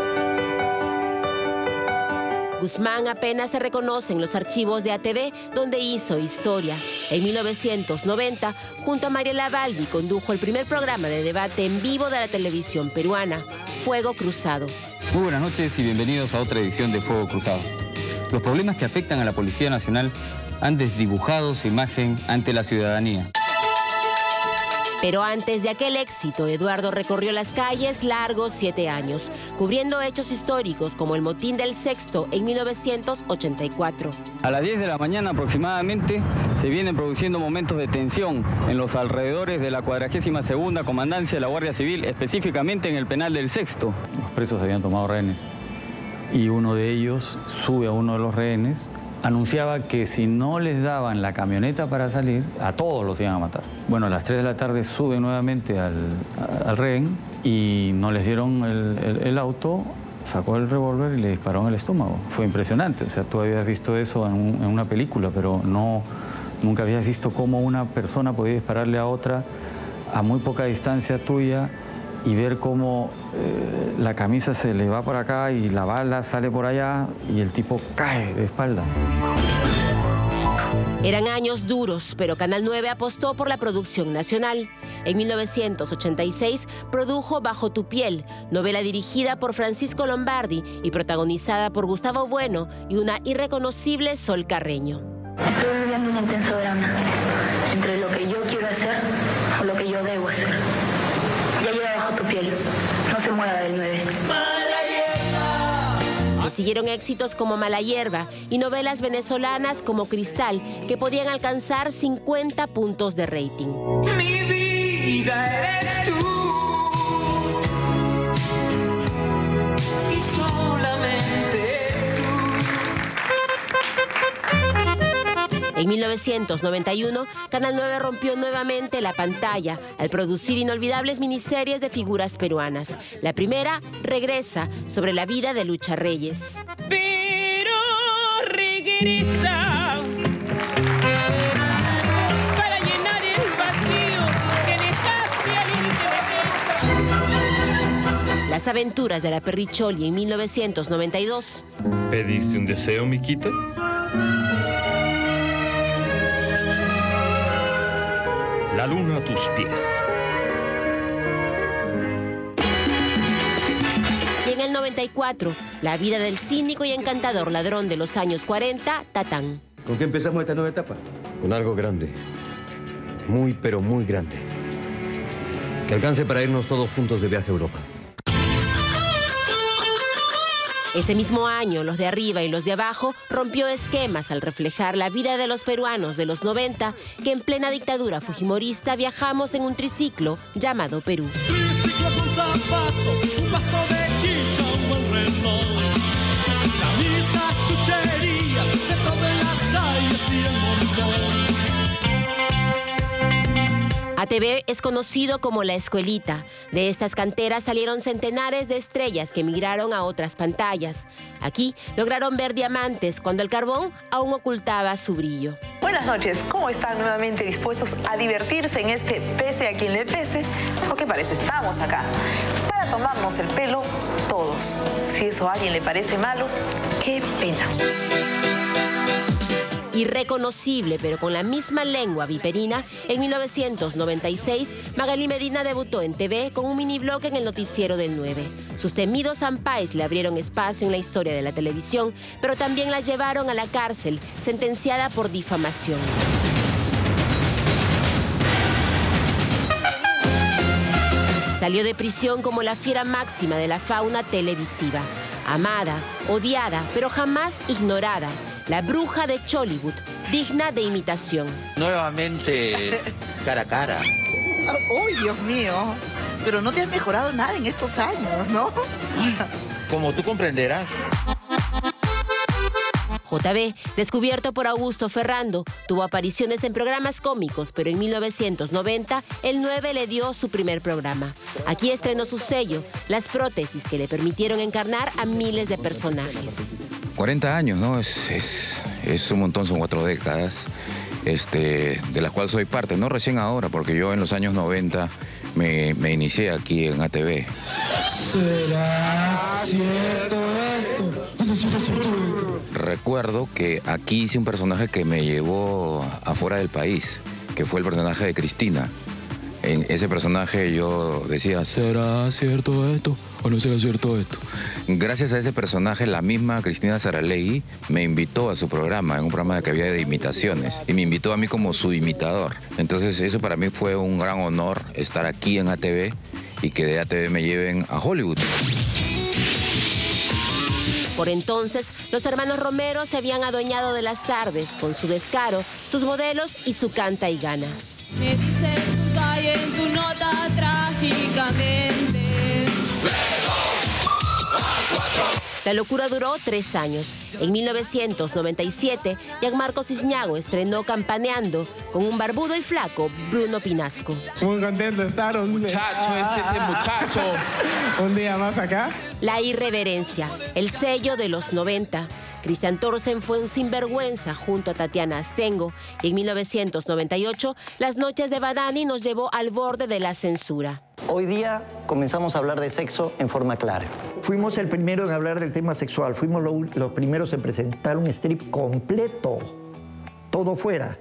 Guzmán apenas se reconoce en los archivos de ATV, donde hizo historia. En 1990, junto a Mariela Balbi, condujo el primer programa de debate en vivo de la televisión peruana, Fuego Cruzado. Muy buenas noches y bienvenidos a otra edición de Fuego Cruzado. Los problemas que afectan a la Policía Nacional han desdibujado su imagen ante la ciudadanía. Pero antes de aquel éxito, Eduardo recorrió las calles largos 7 años, cubriendo hechos históricos como el motín del Sexto en 1984. A las 10 de la mañana aproximadamente se vienen produciendo momentos de tensión en los alrededores de la 42ª Comandancia de la Guardia Civil, específicamente en el penal del Sexto. Los presos habían tomado rehenes y uno de ellos sube a uno de los rehenes. Anunciaba que si no les daban la camioneta para salir, a todos los iban a matar. Bueno, a las 3 de la tarde sube nuevamente al rehén y no les dieron el auto, sacó el revólver y le disparó en el estómago. Fue impresionante, o sea, tú habías visto eso en una película, pero nunca habías visto cómo una persona podía dispararle a otra a muy poca distancia tuya y ver cómo la camisa se le va por acá y la bala sale por allá y el tipo cae de espalda. Eran años duros, pero Canal 9 apostó por la producción nacional. En 1986 produjo Bajo tu piel, novela dirigida por Francisco Lombardi y protagonizada por Gustavo Bueno y una irreconocible Sol Carreño. Estoy viviendo un intenso drama entre lo que yo quiero hacer o lo que yo debo hacer. Ya llega Bajo tu piel, no se mueva del 9. Le siguieron éxitos como Mala Hierba y novelas venezolanas como Cristal, que podían alcanzar 50 puntos de rating. Mi vida eres tú y solamente tú. En 1991, Canal 9 rompió nuevamente la pantalla al producir inolvidables miniseries de figuras peruanas. La primera, Regresa, sobre la vida de Lucha Reyes. Pero regresa para llenar el vacío que dejaste al irte. Las aventuras de la Perricholi en 1992. ¿Pediste un deseo, Miquita? La luna a tus pies. Y en el 94, la vida del cínico y encantador ladrón de los años 40, Tatán. ¿Con qué empezamos esta nueva etapa? Con algo grande. Muy, pero muy grande. Que alcance para irnos todos juntos de viaje a Europa. Ese mismo año, Los de Arriba y Los de Abajo rompió esquemas al reflejar la vida de los peruanos de los 90, que en plena dictadura fujimorista viajamos en un triciclo llamado Perú. Triciclo con zapatos, un vaso de chicha, un buen reloj, camisas, chucherías, de todo en las calles y el montón. ATV es conocido como la escuelita. De estas canteras salieron centenares de estrellas que migraron a otras pantallas. Aquí lograron ver diamantes cuando el carbón aún ocultaba su brillo. Buenas noches, ¿cómo están? Nuevamente dispuestos a divertirse en este pese a quien le pese, porque para eso estamos acá, para tomarnos el pelo todos. Si eso a alguien le parece malo, qué pena. Irreconocible, pero con la misma lengua viperina, en 1996, Magalí Medina debutó en TV con un miniblog en el noticiero del 9. Sus temidos ampais le abrieron espacio en la historia de la televisión, pero también la llevaron a la cárcel, sentenciada por difamación. Salió de prisión como la fiera máxima de la fauna televisiva. Amada, odiada, pero jamás ignorada. La bruja de Chollywood, digna de imitación. Nuevamente, cara a cara. ¡Uy, Dios mío! Pero no te has mejorado nada en estos años, ¿no? Como tú comprenderás. JB, descubierto por Augusto Ferrando, tuvo apariciones en programas cómicos, pero en 1990 el 9 le dio su primer programa. Aquí estrenó su sello, las prótesis que le permitieron encarnar a miles de personajes. 40 años, ¿no? Es un montón, son 4 décadas, de las cuales soy parte, no recién ahora, porque yo en los años 90 me inicié aquí en ATV. ¿Será cierto esto? Recuerdo que aquí hice un personaje que me llevó afuera del país, que fue el personaje de Cristina. En ese personaje yo decía, ¿será cierto esto o no será cierto esto? Gracias a ese personaje, la misma Cristina Saralegui me invitó a su programa, en un programa que había de imitaciones, y me invitó a mí como su imitador. Entonces eso para mí fue un gran honor estar aquí en ATV y que de ATV me lleven a Hollywood. Por entonces, los hermanos Romero se habían adueñado de las tardes con su descaro, sus modelos y su canta y gana. Me dices goodbye en tu nota trágicamente. La locura duró 3 años. En 1997, Gianmarco Cisniago estrenó Campaneando con un barbudo y flaco Bruno Pinasco. Muy contento de estar muchacho. Un día más acá. La irreverencia, el sello de los 90. Cristian Thorsen fue un sinvergüenza junto a Tatiana Astengo y en 1998 Las noches de Badani nos llevó al borde de la censura. Hoy día comenzamos a hablar de sexo en forma clara. Fuimos el primero en hablar del tema sexual, fuimos los primeros en presentar un strip completo. todo fuera.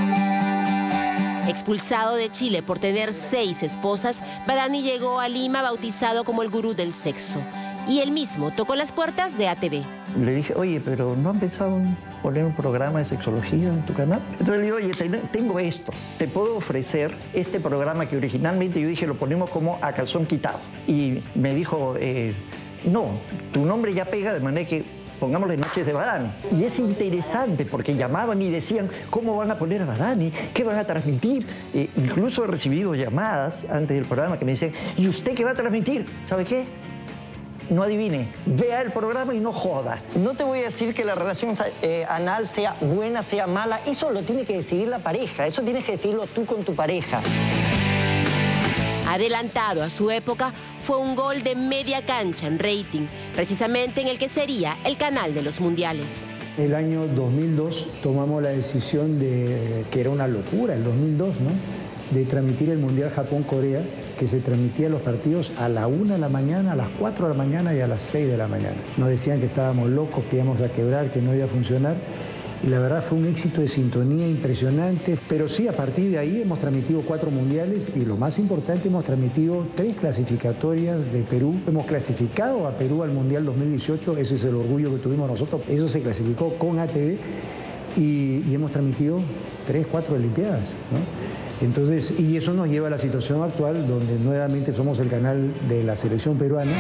Expulsado de Chile por tener 6 esposas, Badani llegó a Lima bautizado como el gurú del sexo. Y él mismo tocó las puertas de ATV. Le dije, oye, pero ¿no han pensado en poner un programa de sexología en tu canal? Entonces le digo, oye, tengo esto. Te puedo ofrecer este programa que originalmente yo dije lo ponemos como a calzón quitado. Y me dijo, no, tu nombre ya pega de manera que pongámosle Noches de Badani. Y es interesante porque llamaban y decían, ¿cómo van a poner a Badani? ¿Qué van a transmitir? Incluso he recibido llamadas antes del programa que me decían, ¿y usted qué va a transmitir? ¿Sabe qué? No adivine, vea el programa y no joda. No te voy a decir que la relación anal sea buena, sea mala. Eso lo tiene que decidir la pareja. Eso tienes que decidirlo tú con tu pareja. Adelantado a su época, fue un gol de media cancha en rating, precisamente en el que sería el canal de los mundiales. El año 2002 tomamos la decisión de, que era una locura, el 2002, ¿no?, de transmitir el Mundial Japón-Corea, que se transmitía los partidos a la 1 de la mañana, a las 4 de la mañana y a las 6 de la mañana. Nos decían que estábamos locos, que íbamos a quebrar, que no iba a funcionar. Y la verdad fue un éxito de sintonía impresionante. Pero sí, a partir de ahí hemos transmitido 4 mundiales y lo más importante, hemos transmitido 3 clasificatorias de Perú. Hemos clasificado a Perú al Mundial 2018, ese es el orgullo que tuvimos nosotros. Eso se clasificó con ATV y hemos transmitido 3, 4 Olimpiadas, ¿no? Entonces, y eso nos lleva a la situación actual, donde nuevamente somos el canal de la selección peruana.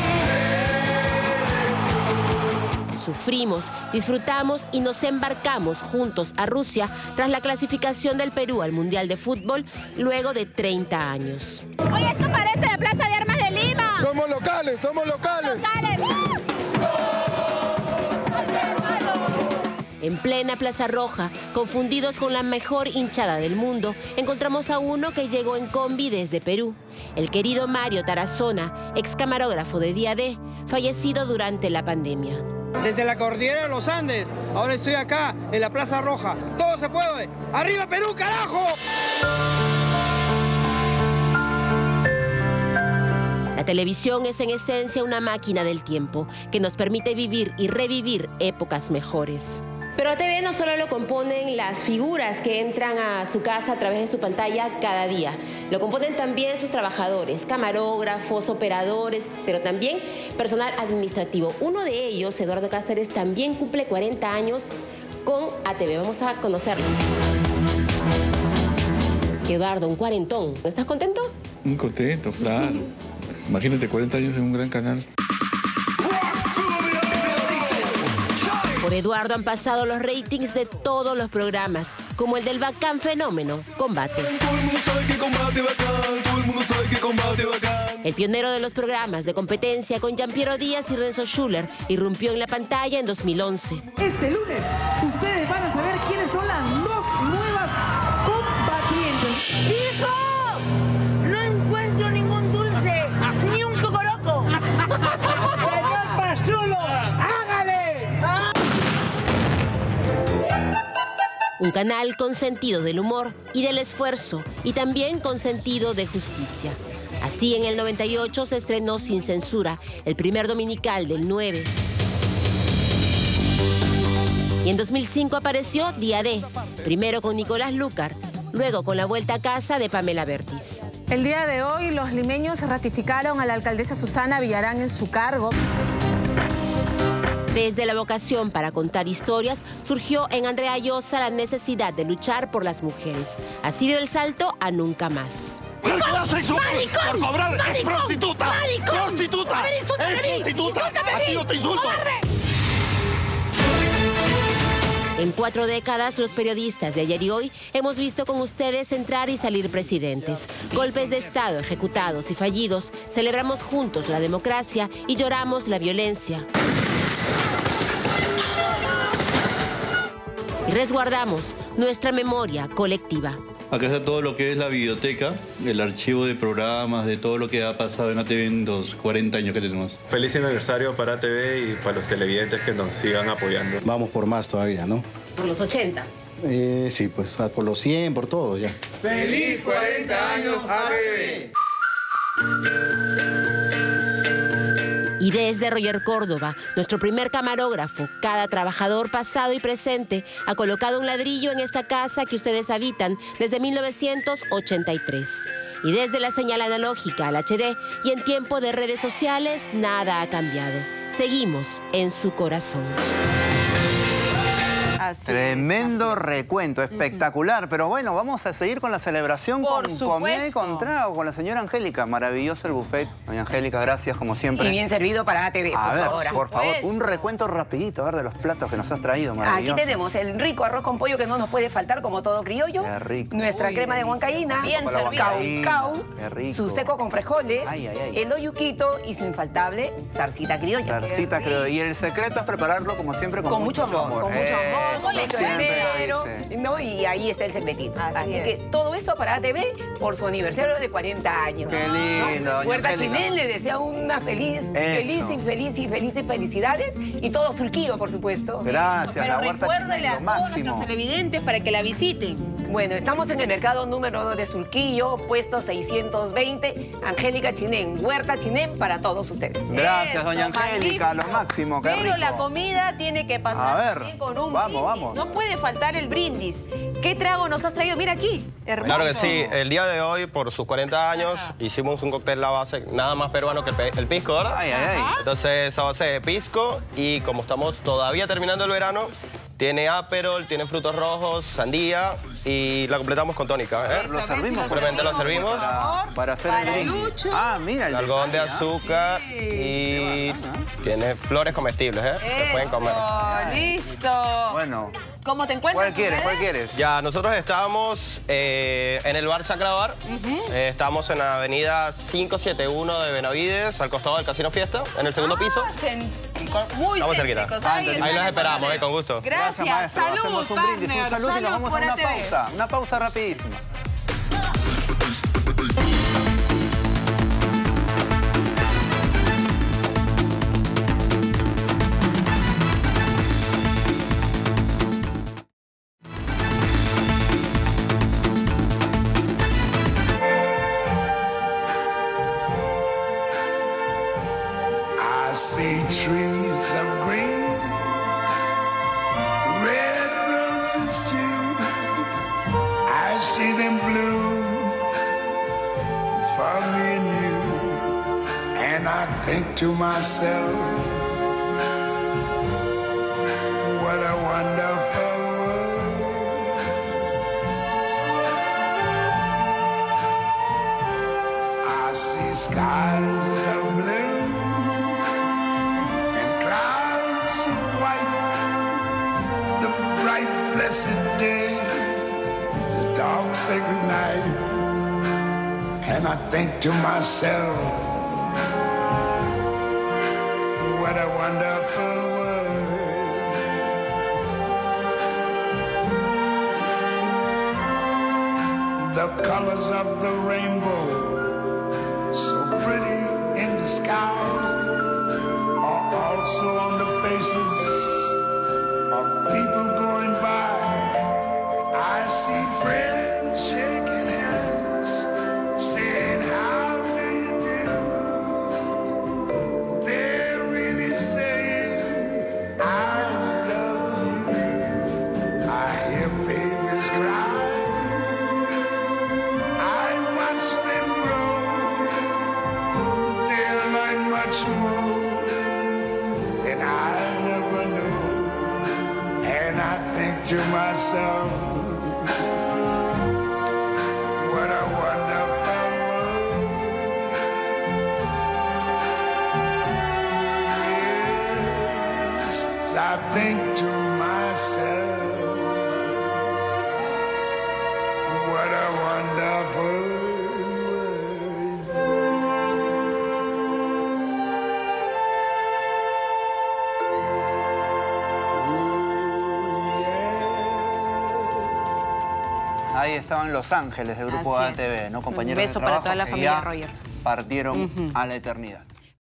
Sufrimos, disfrutamos y nos embarcamos juntos a Rusia tras la clasificación del Perú al Mundial de Fútbol luego de 30 años. Oye, esto parece la Plaza de Armas de Lima. Somos locales, somos locales. En plena Plaza Roja, confundidos con la mejor hinchada del mundo, encontramos a uno que llegó en combi desde Perú. El querido Mario Tarazona, ex camarógrafo de Día D, fallecido durante la pandemia. Desde la cordillera de los Andes, ahora estoy acá, en la Plaza Roja. ¡Todo se puede! ¡Arriba Perú, carajo! La televisión es en esencia una máquina del tiempo que nos permite vivir y revivir épocas mejores. Pero ATV no solo lo componen las figuras que entran a su casa a través de su pantalla cada día. Lo componen también sus trabajadores, camarógrafos, operadores, pero también personal administrativo. Uno de ellos, Eduardo Cáceres, también cumple 40 años con ATV. Vamos a conocerlo. Eduardo, un cuarentón. ¿Estás contento? Muy contento, claro. Imagínate 40 años en un gran canal. Por Eduardo han pasado los ratings de todos los programas, como el del bacán fenómeno Combate. El pionero de los programas de competencia con Gianpiero Díaz y Renzo Schuller irrumpió en la pantalla en 2011. Este lunes, ustedes van a saber quiénes son las 2 nuevas combatientes. ¡Hijo! No encuentro ningún dulce, ni un cocoroco. ¡Señor Pachulo! ¡Hágale! Un canal con sentido del humor y del esfuerzo, y también con sentido de justicia. Así, en el 98 se estrenó Sin Censura, el primer dominical del 9. Y en 2005 apareció Día D, primero con Nicolás Lúcar, luego con la vuelta a casa de Pamela Bertis. El día de hoy, los limeños ratificaron a la alcaldesa Susana Villarán en su cargo. Desde la vocación para contar historias, surgió en Andrea Llosa la necesidad de luchar por las mujeres. Así dio el salto a Nunca Más. ¡El que da sexo por cobrar es prostituta! ¡Maricón! ¡Prostituta! A ver, insúltame a mí. ¡Es prostituta! ¡Insúltame a mí! ¡Aquí yo te insulto! En 4 décadas, los periodistas de ayer y hoy hemos visto con ustedes entrar y salir presidentes, golpes de Estado ejecutados y fallidos, celebramos juntos la democracia y lloramos la violencia. Y resguardamos nuestra memoria colectiva. Acá está todo lo que es la biblioteca, el archivo de programas, de todo lo que ha pasado en ATV en los 40 años que tenemos. Feliz aniversario para ATV y para los televidentes que nos sigan apoyando. Vamos por más todavía, ¿no? Por los 80. Sí, pues por los 100, por todo ya. ¡Feliz 40 años ATV! Y desde Roger Córdoba, nuestro primer camarógrafo, cada trabajador pasado y presente ha colocado un ladrillo en esta casa que ustedes habitan desde 1983. Y desde la señal analógica al HD y en tiempo de redes sociales, nada ha cambiado. Seguimos en su corazón. Tremendo recuento, espectacular. Pero bueno, vamos a seguir con la celebración con comida y con trago, con la señora Angélica. Maravilloso el buffet. Doña Angélica, gracias como siempre. Y bien servido para ATV, por favor, un recuento rapidito, a ver, de los platos que nos has traído, maravillosos. Aquí tenemos el rico arroz con pollo que no nos puede faltar, como todo criollo. Qué rico. Nuestra crema de huancaína. Bien servido. Caucau. Qué rico. Su seco con frijoles. El oyuquito y su infaltable zarcita criolla. Zarcita criolla. Y el secreto es prepararlo, como siempre, con mucho amor. Con mucho amor. ¿No? Y ahí está el secretito. Así que todo esto para ATV por su aniversario de 40 años. Qué lindo, ¿no? Huerta Chinén le desea una felicidades. Y todos Surquillo, por supuesto. Gracias. Pero recuérdale a todos nuestros televidentes para que la visiten. Bueno, estamos en el mercado número 2 de Surquillo, puesto 620, Angélica Chinén, Huerta Chinén para todos ustedes. Gracias, doña Angélica, lo máximo, qué rico. Pero la comida tiene que pasar también con un brindis. No puede faltar el brindis. ¿Qué trago nos has traído? Mira aquí, hermoso. Claro que sí, el día de hoy, por sus 40 años, hicimos un cóctel a base nada más peruano que el pisco, ¿verdad? Entonces, a base de pisco, y como estamos todavía terminando el verano, tiene Aperol, tiene frutos rojos, sandía, y la completamos con tónica. Lo servimos. Simplemente lo servimos. Para hacer el Lucho. Mira el algodón de azúcar y tiene flores comestibles, se pueden comer. Listo. Bueno. ¿Cómo te encuentras? ¿Cuál quieres? Ya, nosotros estábamos en el bar Chacra Bar. Estamos en la avenida 571 de Benavides, al costado del Casino Fiesta, en el segundo piso. Muy Estamos cerquita. Ahí los esperamos, con gusto. Gracias. Maestro. Salud, hacemos un brindis, un salud y nos vamos a una ATV. pausa. Una pausa rapidísima. I see trees of green, red roses too. I see them bloom for me and you. And I think to myself, what a wonderful world. I see skies of blue, the bright, blessed day, the dark, sacred night. And I think to myself, what a wonderful world. The colors of the rainbow, so pretty in the sky, are also on the faces of people going by. I see friends shaking hands, saying, how do you do? They're really saying, I love you. I hear babies cry. I watch them grow. They learn much more than I never knew. And I think to myself, what a wonderful world. Yes, I think to myself, what a wonderful world. Ahí estaban Los Ángeles del grupo ATV, ¿no? Compañeros Un beso de trabajo para toda la que familia ya Roger. partieron a la eternidad.